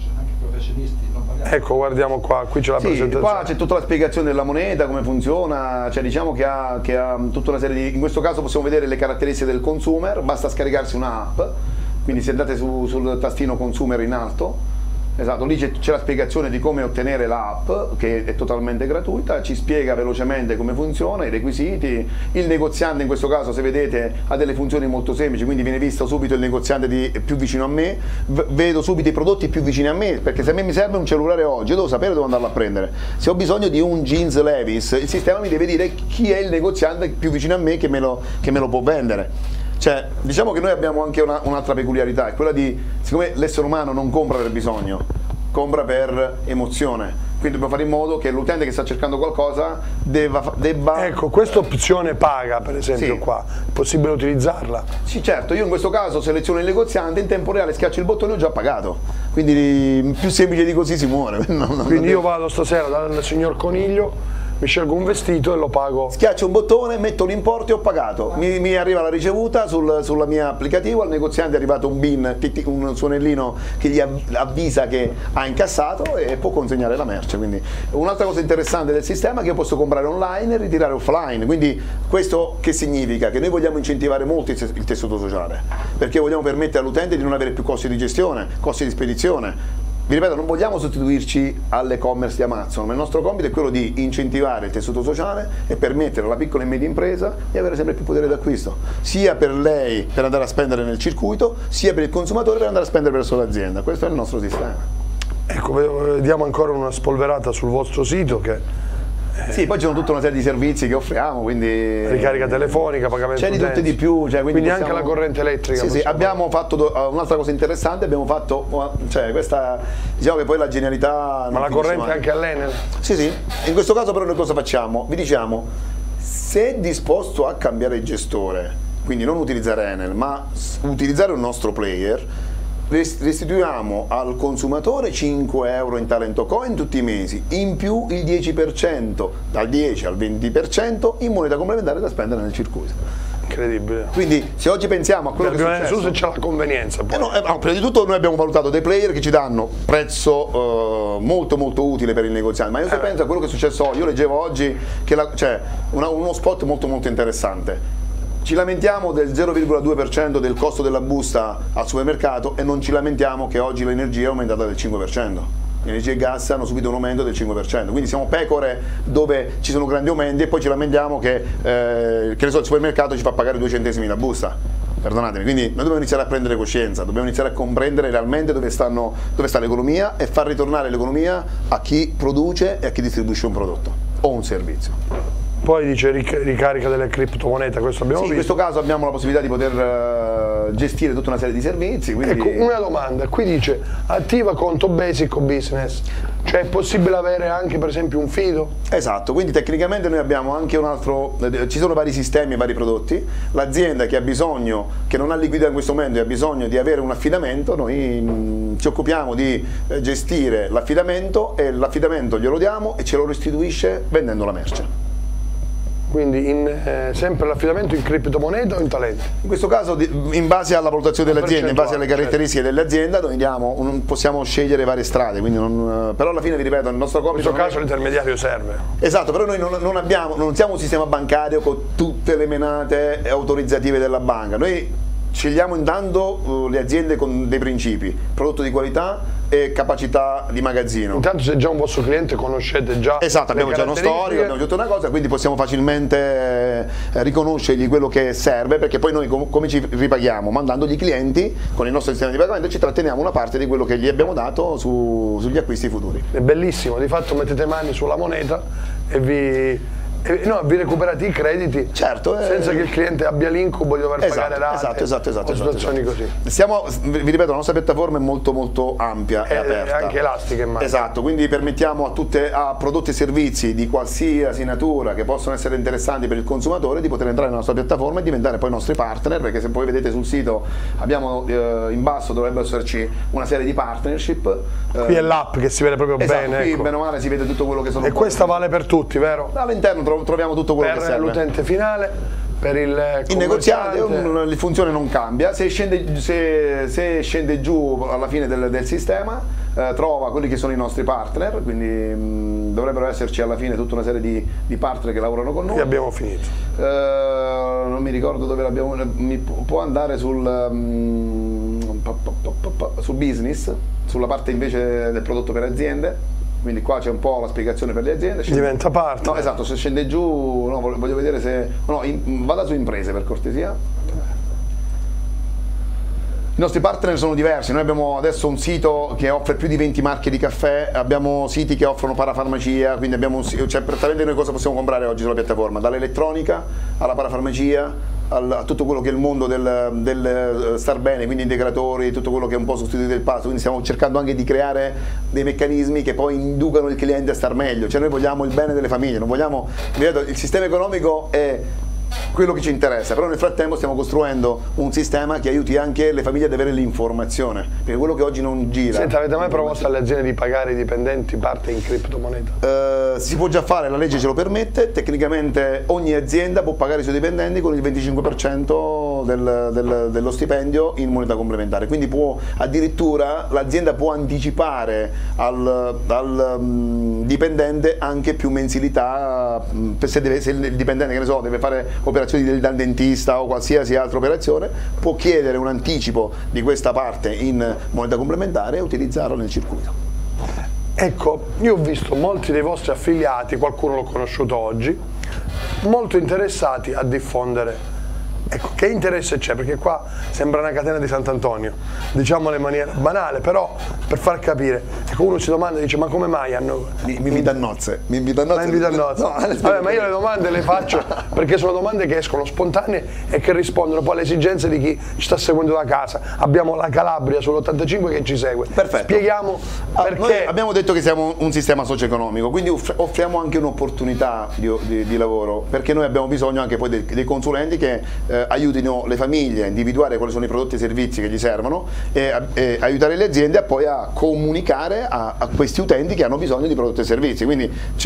Ecco, guardiamo qua, qui c'è la presentazione. Qua c'è tutta la spiegazione della moneta, come funziona, cioè diciamo che ha tutta una serie di... In questo caso possiamo vedere le caratteristiche del consumer, basta scaricarsi un'app, quindi se andate sul tastino consumer in alto, esatto, lì c'è la spiegazione di come ottenere l'app, che è totalmente gratuita, ci spiega velocemente come funziona, i requisiti, il negoziante in questo caso se vedete ha delle funzioni molto semplici, quindi viene visto subito il negoziante più vicino a me, vedo subito i prodotti più vicini a me, perché se a me mi serve un cellulare oggi, io devo sapere dove andarlo a prendere, se ho bisogno di un jeans Levi's, il sistema mi deve dire chi è il negoziante più vicino a me che me lo può vendere. Cioè, diciamo che noi abbiamo anche un'altra peculiarità, è quella di, siccome l'essere umano non compra per bisogno, compra per emozione, quindi dobbiamo fare in modo che l'utente che sta cercando qualcosa debba... Ecco, questa opzione paga, per esempio, sì. Qua, è possibile utilizzarla? Sì, certo, io in questo caso seleziono il negoziante, in tempo reale schiaccio il bottone e ho già pagato, quindi più semplice di così si muore. Quindi io vado stasera dal signor Coniglio, mi scelgo un vestito e lo pago. Schiaccio un bottone, metto l'importo e ho pagato. Mi arriva la ricevuta sulla mia applicativo, al negoziante è arrivato un BIN, un suonellino che gli avvisa che ha incassato e può consegnare la merce. Quindi un'altra cosa interessante del sistema è che io posso comprare online e ritirare offline. Quindi questo che significa? Che noi vogliamo incentivare molto il tessuto sociale, perché vogliamo permettere all'utente di non avere più costi di gestione, costi di spedizione. Vi ripeto, non vogliamo sostituirci all'e-commerce di Amazon, ma il nostro compito è quello di incentivare il tessuto sociale e permettere alla piccola e media impresa di avere sempre più potere d'acquisto, sia per lei per andare a spendere nel circuito, sia per il consumatore per andare a spendere verso l'azienda. Questo è il nostro sistema. Ecco, diamo ancora una spolverata sul vostro sito che... Sì, poi ci sono tutta una serie di servizi che offriamo, quindi... Ricarica telefonica, pagamento c'è di tutti di più. Cioè, quindi anche la corrente elettrica. Sì, abbiamo fatto un'altra cosa interessante, abbiamo fatto, cioè questa, diciamo che poi la genialità... Ma la corrente anche all'Enel? Sì, in questo caso però noi cosa facciamo? Vi diciamo, se è disposto a cambiare il gestore, quindi non utilizzare Enel, ma utilizzare un nostro player, restituiamo al consumatore 5 euro in Talento Coin tutti i mesi, in più il 10%, dal 10 al 20% in moneta complementare da spendere nel circuito. Incredibile. Quindi se oggi pensiamo a quello che è successo... se c'è la convenienza. Poi. Prima di tutto noi abbiamo valutato dei player che ci danno prezzo molto utile per il negoziante, ma io se penso a quello che è successo oggi, io leggevo oggi che uno spot molto interessante. Ci lamentiamo del 0,2% del costo della busta al supermercato e non ci lamentiamo che oggi l'energia è aumentata del 5%. Energia e gas hanno subito un aumento del 5%, quindi siamo pecore dove ci sono grandi aumenti e poi ci lamentiamo che il supermercato ci fa pagare 2 centesimi la busta. Perdonatemi, quindi noi dobbiamo iniziare a prendere coscienza, dobbiamo iniziare a comprendere realmente dove sta l'economia e far ritornare l'economia a chi produce e a chi distribuisce un prodotto o un servizio. Poi dice ricarica delle criptomonete, questo abbiamo visto. In questo caso abbiamo la possibilità di poter gestire tutta una serie di servizi. Quindi... Ecco, una domanda, qui dice attiva conto basic o business, cioè è possibile avere anche per esempio un fido? Esatto, quindi tecnicamente noi abbiamo anche un altro, ci sono vari sistemi e vari prodotti, l'azienda che ha bisogno, che non ha liquidità in questo momento e ha bisogno di avere un affidamento, noi ci occupiamo di gestire l'affidamento e l'affidamento glielo diamo e ce lo restituisce vendendo la merce. quindi sempre l'affidamento in criptomoneta o in talenti? In questo caso, in base alla valutazione dell'azienda, in base alle caratteristiche dell'azienda, noi possiamo scegliere varie strade, quindi però alla fine, vi ripeto, il nostro compito... In questo caso l'intermediario serve. Esatto, però noi non siamo un sistema bancario con tutte le menate autorizzative della banca. Noi scegliamo intanto le aziende con dei principi: prodotto di qualità e capacità di magazzino. Intanto, se già un vostro cliente conoscete già. Esatto, abbiamo già uno storico, abbiamo tutta una cosa, quindi possiamo facilmente riconoscergli quello che serve, perché poi noi come ci ripaghiamo? Mandandogli i clienti con il nostro sistema di pagamento, e ci tratteniamo una parte di quello che gli abbiamo dato sugli acquisti futuri. È bellissimo, di fatto mettete mani sulla moneta e vi recuperate i crediti, certo, senza che il cliente abbia l'incubo di dover pagare rate. Esatto. Situazioni così. Vi ripeto, la nostra piattaforma è molto ampia e aperta. È anche elastica, immagino. Esatto, quindi permettiamo a prodotti e servizi di qualsiasi natura che possono essere interessanti per il consumatore di poter entrare nella nostra piattaforma e diventare poi nostri partner, perché se poi vedete sul sito abbiamo in basso dovrebbero esserci una serie di partnership. Qui è l'app che si vede proprio bene. Qui ecco. bene o male si vede tutto quello che sono. E questa vale per tutti, vero? All'interno troviamo tutto quello che serve. Per l'utente finale, per il negoziante, la funzione non cambia. Se scende giù alla fine del sistema, trova quelli che sono i nostri partner, quindi dovrebbero esserci alla fine tutta una serie di partner che lavorano con noi. E abbiamo finito. Non mi ricordo dove l'abbiamo. Può andare sul business, sulla parte invece del prodotto per aziende. Quindi qua c'è un po' la spiegazione per le aziende. Diventa parte. No, esatto, se scende giù, no, voglio vedere se... No, vada su imprese per cortesia. I nostri partner sono diversi, noi abbiamo adesso un sito che offre più di 20 marche di caffè, abbiamo siti che offrono parafarmacia, quindi abbiamo praticamente noi cosa possiamo comprare oggi sulla piattaforma? Dall'elettronica alla parafarmacia, a tutto quello che è il mondo del star bene, quindi integratori, tutto quello che è un po' sostituito del pasto, quindi stiamo cercando anche di creare dei meccanismi che poi inducano il cliente a star meglio, cioè noi vogliamo il bene delle famiglie, non vogliamo, il sistema economico è quello che ci interessa, però nel frattempo stiamo costruendo un sistema che aiuti anche le famiglie ad avere l'informazione, perché quello che oggi non gira. Senta, avete mai proposto alle aziende di pagare i dipendenti parte in criptomoneta? Si può già fare, la legge ce lo permette, tecnicamente ogni azienda può pagare i suoi dipendenti con il 25% dello stipendio in moneta complementare, quindi addirittura l'azienda può anticipare al dipendente anche più mensilità, se il dipendente, che ne so, deve fare operazioni dal dentista o qualsiasi altra operazione, può chiedere un anticipo di questa parte in moneta complementare e utilizzarlo nel circuito. Ecco, io ho visto molti dei vostri affiliati, qualcuno l'ho conosciuto oggi, molto interessati a diffondere. Ecco, che interesse c'è? Perché qua sembra una catena di Sant'Antonio, diciamolo in maniera banale, però per far capire. Ecco, uno si domanda e dice: ma come mai hanno... Mi invita a nozze. Mi invita a nozze. No, vabbè, ma io le domande le faccio perché sono domande che escono spontanee e che rispondono poi alle esigenze di chi ci sta seguendo da casa. Abbiamo la Calabria sull'85 che ci segue. Perfetto. Spieghiamo perché... Noi abbiamo detto che siamo un sistema socio-economico, quindi offriamo anche un'opportunità di lavoro, perché noi abbiamo bisogno anche poi dei consulenti che aiutino le famiglie a individuare quali sono i prodotti e servizi che gli servono e aiutare le aziende a poi a comunicare a questi utenti che hanno bisogno di prodotti e servizi. Quindi c'è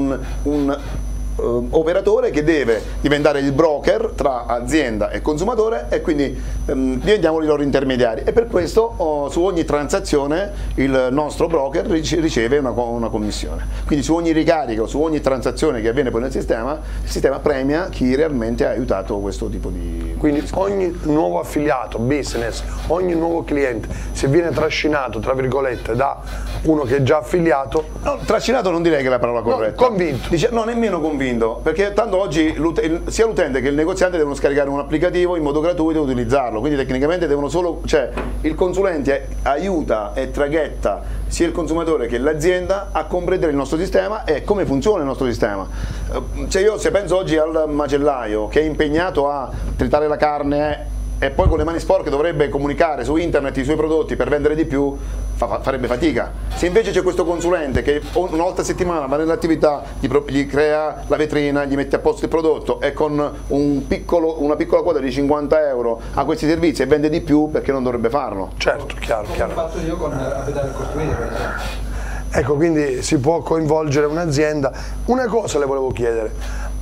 un operatore che deve diventare il broker tra azienda e consumatore, e quindi diventiamo i loro intermediari, e per questo su ogni transazione il nostro broker riceve una commissione. Quindi su ogni ricarico, su ogni transazione che avviene poi nel sistema, il sistema premia chi realmente ha aiutato questo tipo di... Quindi ogni nuovo affiliato, business, ogni nuovo cliente, se viene trascinato, tra virgolette, da uno che è già affiliato... No, trascinato non direi che è la parola corretta. No, convinto. No, nemmeno convinto. Perché tanto oggi sia l'utente che il negoziante devono scaricare un applicativo in modo gratuito e utilizzarlo, quindi tecnicamente devono solo, cioè il consulente aiuta e traghetta sia il consumatore che l'azienda a comprendere il nostro sistema e come funziona il nostro sistema. Cioè io, se penso oggi al macellaio che è impegnato a tritare la carne e poi con le mani sporche dovrebbe comunicare su internet i suoi prodotti per vendere di più, farebbe fatica. Se invece c'è questo consulente che una volta a settimana va nell'attività, gli crea la vetrina, gli mette a posto il prodotto e con una piccola quota di 50 euro a questi servizi e vende di più, perché non dovrebbe farlo? Certo, chiaro. Come ho fatto io con Abitare e Costruire, per esempio. Ecco, quindi si può coinvolgere un'azienda. Una cosa le volevo chiedere: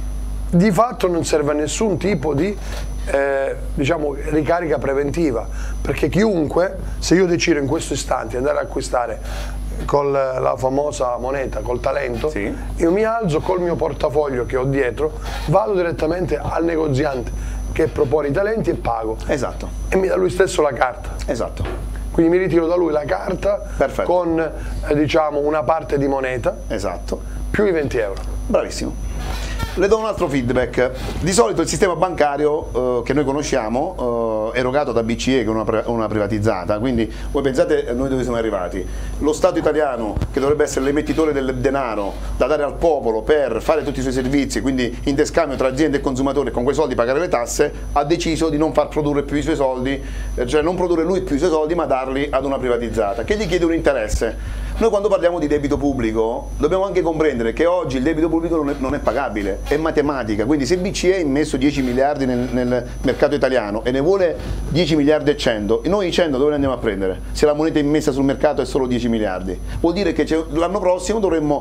di fatto non serve a nessun tipo di diciamo, ricarica preventiva, perché chiunque, se io decido in questo istante di andare ad acquistare con la famosa moneta, col talento, sì, io mi alzo col mio portafoglio che ho dietro, vado direttamente al negoziante che propone i talenti e pago. Esatto. E mi dà lui stesso la carta. Esatto. Quindi mi ritiro da lui la carta. Perfetto. Con diciamo una parte di moneta. Esatto. Più i 20 euro. Bravissimo. Le do un altro feedback. Di solito il sistema bancario che noi conosciamo, erogato da BCE, che è una privatizzata, quindi voi pensate noi dove siamo arrivati? Lo Stato italiano, che dovrebbe essere l'emettitore del denaro da dare al popolo per fare tutti i suoi servizi, quindi interscambio tra aziende e consumatori e con quei soldi pagare le tasse, ha deciso di non far produrre più i suoi soldi, cioè non produrre lui più i suoi soldi ma darli ad una privatizzata, che gli chiede un interesse. Noi quando parliamo di debito pubblico dobbiamo anche comprendere che oggi il debito pubblico non è pagabile, è matematica, quindi se BCE ha immesso 10 miliardi nel mercato italiano e ne vuole 10 miliardi e 100, noi i 100 dove li andiamo a prendere? Se la moneta immessa sul mercato è solo 10 miliardi, vuol dire che l'anno prossimo dovremmo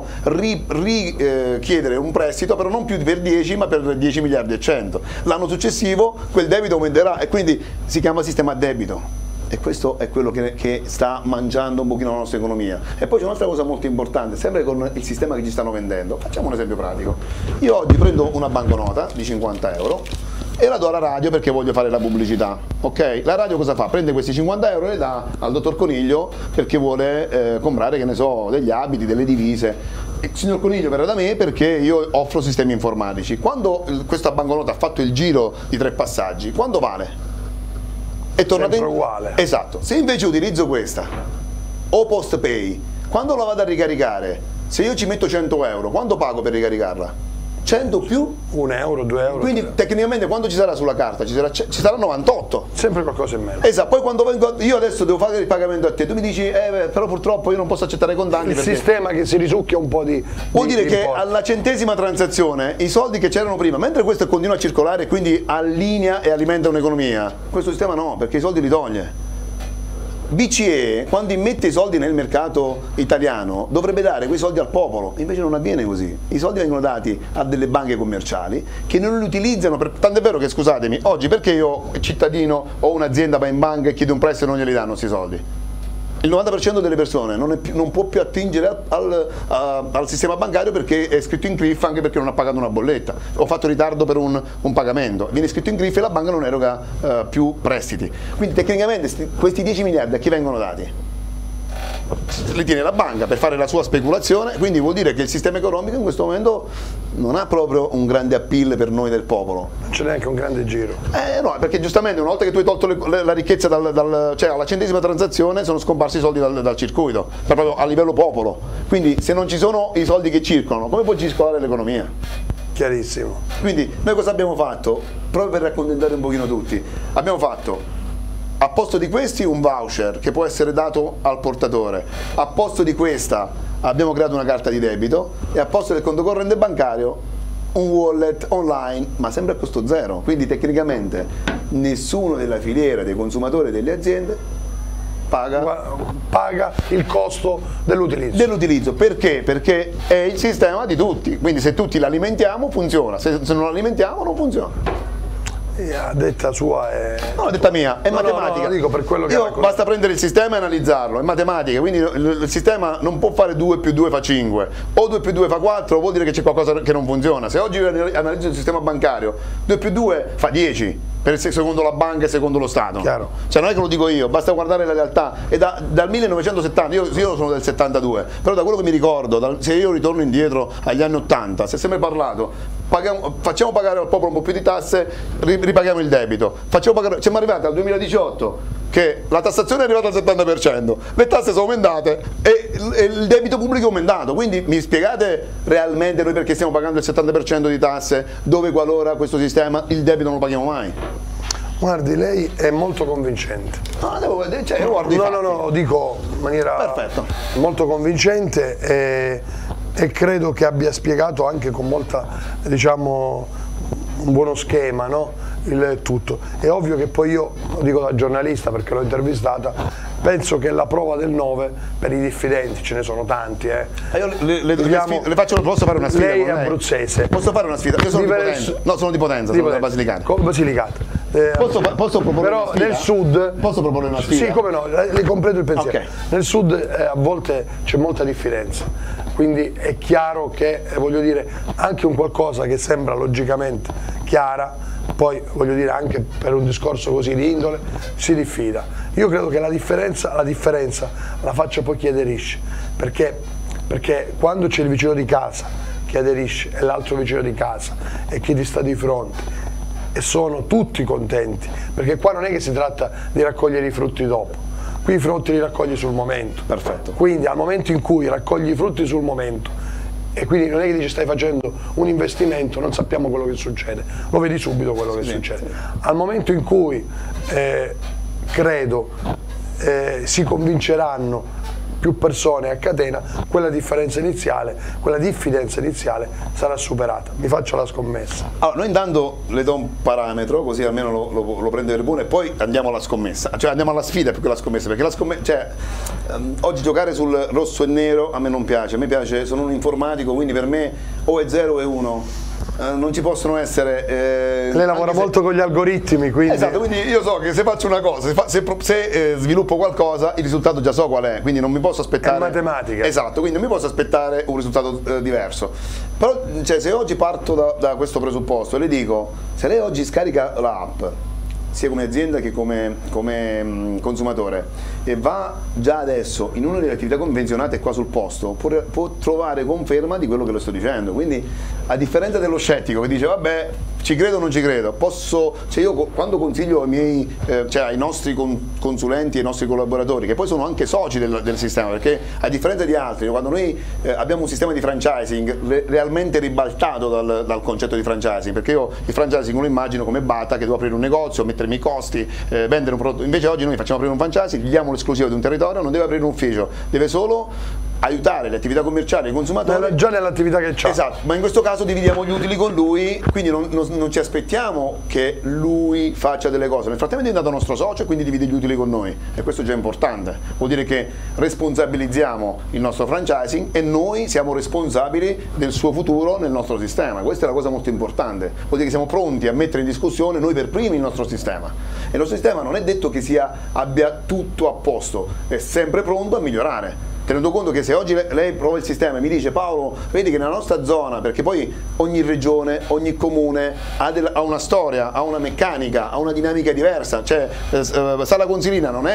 richiedere un prestito, però non più per 10 ma per 10 miliardi e 100, l'anno successivo quel debito aumenterà e quindi si chiama sistema a debito. E questo è quello che sta mangiando un pochino la nostra economia. E poi c'è un'altra cosa molto importante, sempre con il sistema che ci stanno vendendo. Facciamo un esempio pratico. Io oggi prendo una banconota di 50 euro e la do alla radio perché voglio fare la pubblicità. Ok? La radio cosa fa? Prende questi 50 euro e li dà al dottor Coniglio perché vuole comprare, che ne so, degli abiti, delle divise. Il signor Coniglio verrà da me perché io offro sistemi informatici. Quando questa banconota ha fatto il giro di 3 passaggi, quando vale? È tornato sempre uguale. Esatto. Se invece utilizzo questa o post pay, quando la vado a ricaricare, se io ci metto 100 euro, quanto pago per ricaricarla? 100 più 1 euro, 2 euro. Quindi 3 euro. Tecnicamente quando ci sarà sulla carta? Ci sarà 98. Sempre qualcosa in meno. Esatto, poi quando vengo, io adesso devo fare il pagamento a te, tu mi dici però purtroppo io non posso accettare contanti. Il sistema che si risucchia un po' di vuol dire che importo. alla centesima transazione i soldi che c'erano prima, mentre questo continua a circolare e quindi allinea e alimenta un'economia, questo sistema no, perché i soldi li toglie. BCE quando immette i soldi nel mercato italiano dovrebbe dare quei soldi al popolo, invece non avviene così, i soldi vengono dati a delle banche commerciali che non li utilizzano, tant'è vero che scusatemi, oggi perché io cittadino ho un'azienda, va in banca e chiedo un prestito e non glieli danno questi soldi? Il 90% delle persone non può più attingere al sistema bancario perché è scritto in CRIF, anche perché non ha pagato una bolletta, ho fatto ritardo per un pagamento, viene scritto in CRIF e la banca non eroga più prestiti. Quindi tecnicamente questi 10 miliardi a chi vengono dati? Li tiene la banca per fare la sua speculazione, quindi vuol dire che il sistema economico in questo momento non ha proprio un grande appeal per noi del popolo. Non c'è neanche un grande giro. No, perché giustamente una volta che tu hai tolto la ricchezza cioè alla centesima transazione sono scomparsi i soldi dal circuito, proprio a livello popolo. Quindi se non ci sono i soldi che circolano, come può circolare l'economia? Chiarissimo. Quindi noi cosa abbiamo fatto? Proprio per accontentare un pochino tutti, abbiamo fatto a posto di questi un voucher che può essere dato al portatore, a posto di questa abbiamo creato una carta di debito e a posto del conto corrente bancario un wallet online, ma sempre a costo zero, quindi tecnicamente nessuno della filiera dei consumatori e delle aziende paga il costo dell'utilizzo. Perché? Perché è il sistema di tutti, quindi se tutti l'alimentiamo funziona, se non lo alimentiamo non funziona. A detta sua è... No, a detta mia, è matematica. No, dico per quello che basta prendere il sistema e analizzarlo, è matematica, quindi il sistema non può fare 2 più 2 fa 5, o 2 più 2 fa 4, vuol dire che c'è qualcosa che non funziona. Se oggi analizzo il sistema bancario, 2 più 2 fa 10, secondo la banca e secondo lo Stato. Chiaro. Cioè non è che lo dico io, basta guardare la realtà. E dal 1970, io sono del 72, però da quello che mi ricordo, se io ritorno indietro agli anni 80, si è sempre parlato, facciamo pagare al popolo un po' più di tasse, ripaghiamo il debito. Siamo arrivati al 2018 che la tassazione è arrivata al 70%, le tasse sono aumentate e il debito pubblico è aumentato, quindi mi spiegate realmente noi perché stiamo pagando il 70% di tasse dove qualora questo sistema il debito non lo paghiamo mai? Guardi, lei è molto convincente. Io guardo i fatti. No, dico in maniera molto convincente e credo che abbia spiegato anche con molta, diciamo, un buono schema, no? Il tutto. È ovvio che poi io, lo dico da giornalista perché l'ho intervistata, penso che la prova del 9 per i diffidenti, ce ne sono tanti. Io le faccio, posso fare una sfida? Lei è abruzzese. Posso fare una sfida? Io sono di Potenza. No, sono di Potenza, sono della Basilicata. Basilicata. Posso proporre però una sfida? nel sud... Posso proporre una sfida? Sì, come no, le completo il pensiero. Okay. Nel sud a volte c'è molta differenza, quindi è chiaro che, voglio dire, anche un qualcosa che sembra logicamente chiara, poi voglio dire anche per un discorso così di indole, si diffida. Io credo che la differenza la faccia poi chi aderisce, perché quando c'è il vicino di casa che aderisce e l'altro vicino di casa e chi ti sta di fronte, e sono tutti contenti, perché qua non è che si tratta di raccogliere i frutti dopo, qui i frutti li raccogli sul momento. Perfetto. Quindi al momento in cui raccogli i frutti sul momento, e quindi non è che dici stai facendo un investimento, non sappiamo quello che succede, lo vedi subito quello che succede. Al momento in cui credo si convinceranno più persone a catena, quella diffidenza iniziale sarà superata. Mi faccio la scommessa. Allora, noi intanto le do un parametro, così almeno lo prende per buono, e poi andiamo alla scommessa, cioè andiamo alla sfida più che alla scommessa, perché la scommessa, cioè, oggi giocare sul rosso e nero a me non piace, a me piace, sono un informatico, quindi per me o è 0 o è 1. Non ci possono essere... Lei lavora molto con gli algoritmi, quindi... Esatto, quindi io so che se faccio una cosa, se sviluppo qualcosa, il risultato già so qual è, quindi non mi posso aspettare... È matematica. Esatto, quindi non mi posso aspettare un risultato diverso. Però, cioè, se oggi parto da questo presupposto e le dico, se lei oggi scarica l'app, sia come azienda che come consumatore, e va già adesso in una delle attività convenzionate qua sul posto, può trovare conferma di quello che le sto dicendo. Quindi, a differenza dello scettico che dice vabbè, ci credo o non ci credo, cioè io quando consiglio ai miei, cioè ai nostri consulenti e ai nostri collaboratori, che poi sono anche soci del sistema, perché a differenza di altri, quando noi abbiamo un sistema di franchising realmente ribaltato dal concetto di franchising, perché io il franchising lo immagino come Bata, che devo aprire un negozio, mettermi i costi, vendere un prodotto. Invece oggi noi facciamo aprire un franchising, gli diamo l'esclusiva di un territorio, non deve aprire un ufficio, deve solo aiutare le attività commerciali, i consumatori. Già nell'attività che c'ha. Esatto, ma in questo caso dividiamo gli utili con lui, quindi non ci aspettiamo che lui faccia delle cose. Nel frattempo è diventato nostro socio e quindi divide gli utili con noi, e questo è già importante. Vuol dire che responsabilizziamo il nostro franchising e noi siamo responsabili del suo futuro nel nostro sistema. Questa è la cosa molto importante. Vuol dire che siamo pronti a mettere in discussione noi per primi il nostro sistema. E il nostro sistema non è detto che abbia tutto a posto, è sempre pronto a migliorare. Tenendo conto che se oggi lei prova il sistema e mi dice Paolo, vedi che nella nostra zona, perché poi ogni regione, ogni comune ha una storia, ha una meccanica, ha una dinamica diversa, cioè Sala Consilina non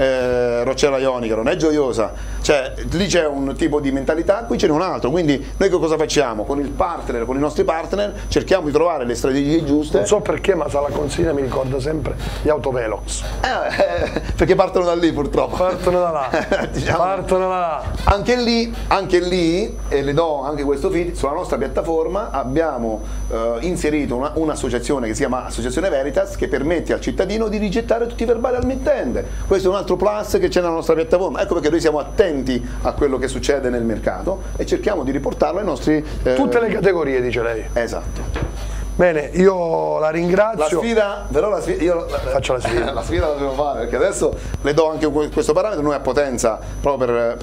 è Roccella Ionica, non è Gioiosa, cioè lì c'è un tipo di mentalità, qui ce n'è un altro, quindi noi che cosa facciamo? Con il partner, con i nostri partner cerchiamo di trovare le strategie giuste. Non so perché, ma Sala Consilina mi ricorda sempre gli autovelox. Perché partono da lì purtroppo. Partono da là. Diciamo. Partono da là. Anche lì, e le do anche questo feed, sulla nostra piattaforma abbiamo inserito un'associazione che si chiama Associazione Veritas, che permette al cittadino di rigettare tutti i verbali al mittente. Questo è un altro plus che c'è nella nostra piattaforma. Ecco perché noi siamo attenti a quello che succede nel mercato e cerchiamo di riportarlo ai nostri... Tutte le categorie, dice lei. Esatto. Bene, io la ringrazio. Faccio la sfida. La sfida la devo fare, perché adesso le do anche questo parametro. Noi a Potenza, proprio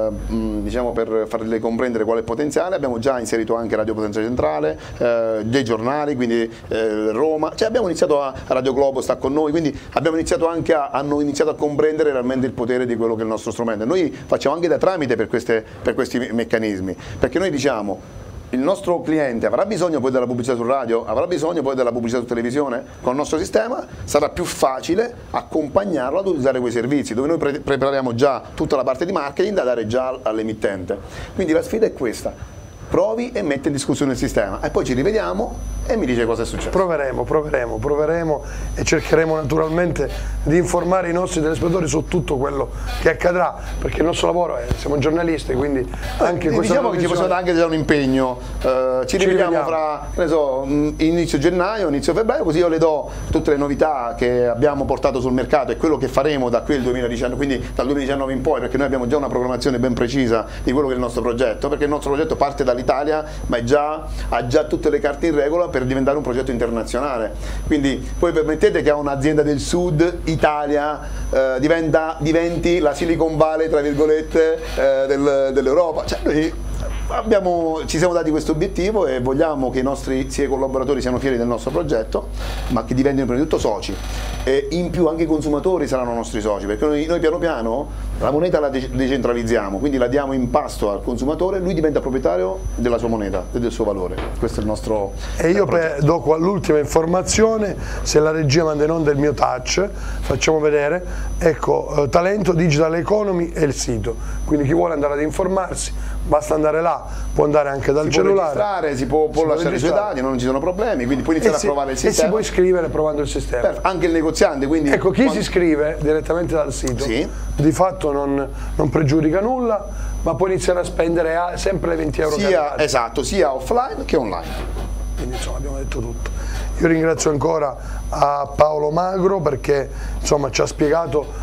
per farle comprendere quale è il potenziale, abbiamo già inserito anche Radio Potenza Centrale, dei giornali, quindi Roma, cioè abbiamo iniziato Radio Globo sta con noi, quindi abbiamo iniziato anche hanno iniziato a comprendere realmente il potere di quello che è il nostro strumento. Noi facciamo anche da tramite per questi meccanismi, perché noi diciamo il nostro cliente avrà bisogno poi della pubblicità su radio, avrà bisogno poi della pubblicità su televisione, con il nostro sistema sarà più facile accompagnarlo ad utilizzare quei servizi, dove noi prepariamo già tutta la parte di marketing da dare già all'emittente. Quindi la sfida è questa: provi e metti in discussione il sistema e poi ci rivediamo e mi dice cosa è successo. Proveremo e cercheremo naturalmente di informare i nostri telespettatori su tutto quello che accadrà, perché il nostro lavoro siamo giornalisti, quindi anche questa diciamo che ci possiamo dare anche già un impegno. Ci rivediamo fra, che ne so, inizio gennaio, inizio febbraio, così io le do tutte le novità che abbiamo portato sul mercato e quello che faremo da qui al 2019, quindi dal 2019 in poi, perché noi abbiamo già una programmazione ben precisa di quello che è il nostro progetto, perché il nostro progetto parte dall'Italia, ma ha già tutte le carte in regola per diventare un progetto internazionale. Quindi poi permettete che a un'azienda del sud Italia diventi la Silicon Valley, tra virgolette, dell'Europa. Cioè, noi ci siamo dati questo obiettivo e vogliamo che i nostri sia i collaboratori siano fieri del nostro progetto, ma che diventino prima di tutto soci, e in più anche i consumatori saranno nostri soci, perché noi piano piano la moneta la decentralizziamo, quindi la diamo in pasto al consumatore, lui diventa proprietario della sua moneta e del suo valore. Questo è il nostro E io do l'ultima informazione, se la regia manda in onda il mio touch, facciamo vedere, ecco, Talento Digital Economy è il sito, quindi chi vuole andare ad informarsi basta andare là, può andare anche dal cellulare, si può lasciare i suoi dati, non ci sono problemi, quindi può iniziare a provare il sistema. E si può iscrivere provando il sistema. Anche il negoziante, quindi... Ecco, chi si iscrive direttamente dal sito, di fatto non pregiudica nulla, ma può iniziare a spendere sempre le 20 euro sia, esatto, sia offline che online. Quindi insomma abbiamo detto tutto. Io ringrazio ancora a Paolo Magro perché insomma ci ha spiegato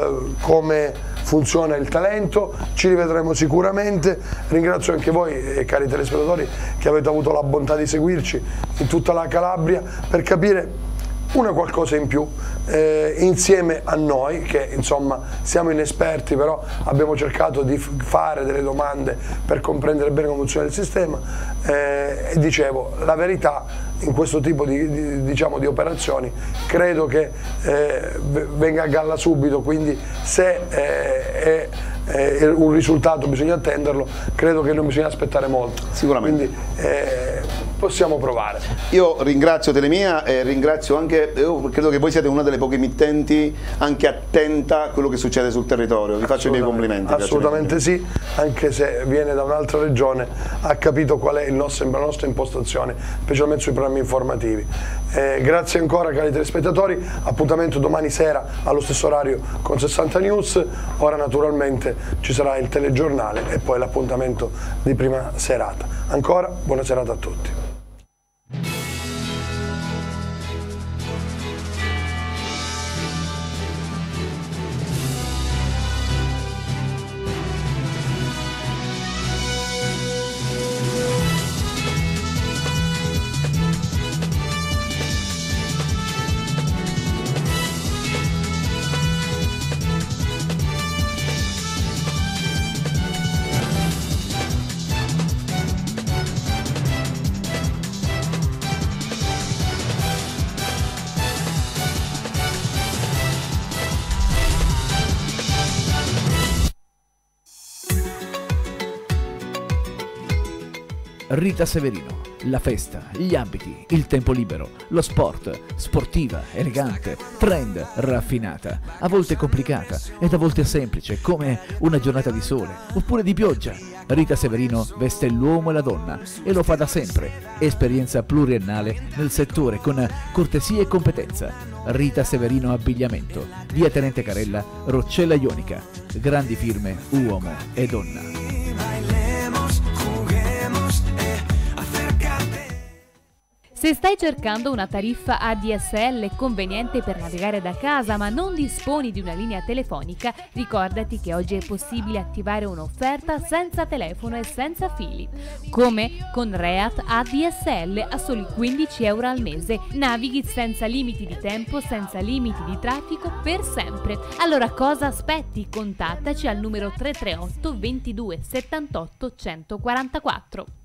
come funziona il talento, ci rivedremo sicuramente. Ringrazio anche voi, cari telespettatori, che avete avuto la bontà di seguirci in tutta la Calabria per capire qualcosa in più insieme a noi, che insomma siamo inesperti, però abbiamo cercato di fare delle domande per comprendere bene come funziona il sistema, e dicevo, la verità in questo tipo di operazioni credo che venga a galla subito, quindi se è un risultato bisogna attenderlo, credo che non bisogna aspettare molto. Sicuramente. Quindi possiamo provare. Io ringrazio Telemia e ringrazio anche, io credo che voi siete una delle poche emittenti anche attenta a quello che succede sul territorio, vi faccio i miei complimenti. Assolutamente sì, anche se viene da un'altra regione, ha capito qual è la nostra impostazione, specialmente sui programmi informativi. Grazie ancora cari telespettatori, appuntamento domani sera allo stesso orario con 60 News, ora naturalmente ci sarà il telegiornale e poi l'appuntamento di prima serata. Ancora buona serata a tutti. Rita Severino, la festa, gli abiti, il tempo libero, lo sport, sportiva, elegante, trend, raffinata, a volte complicata ed a volte semplice come una giornata di sole oppure di pioggia. Rita Severino veste l'uomo e la donna e lo fa da sempre. Esperienza pluriennale nel settore con cortesia e competenza. Rita Severino Abbigliamento, via Tenente Carella, Roccella Ionica. Grandi firme, uomo e donna. Se stai cercando una tariffa ADSL conveniente per navigare da casa ma non disponi di una linea telefonica, ricordati che oggi è possibile attivare un'offerta senza telefono e senza fili. Come? Con Reat ADSL a soli 15 euro al mese. Navighi senza limiti di tempo, senza limiti di traffico per sempre. Allora cosa aspetti? Contattaci al numero 338 22 78 144.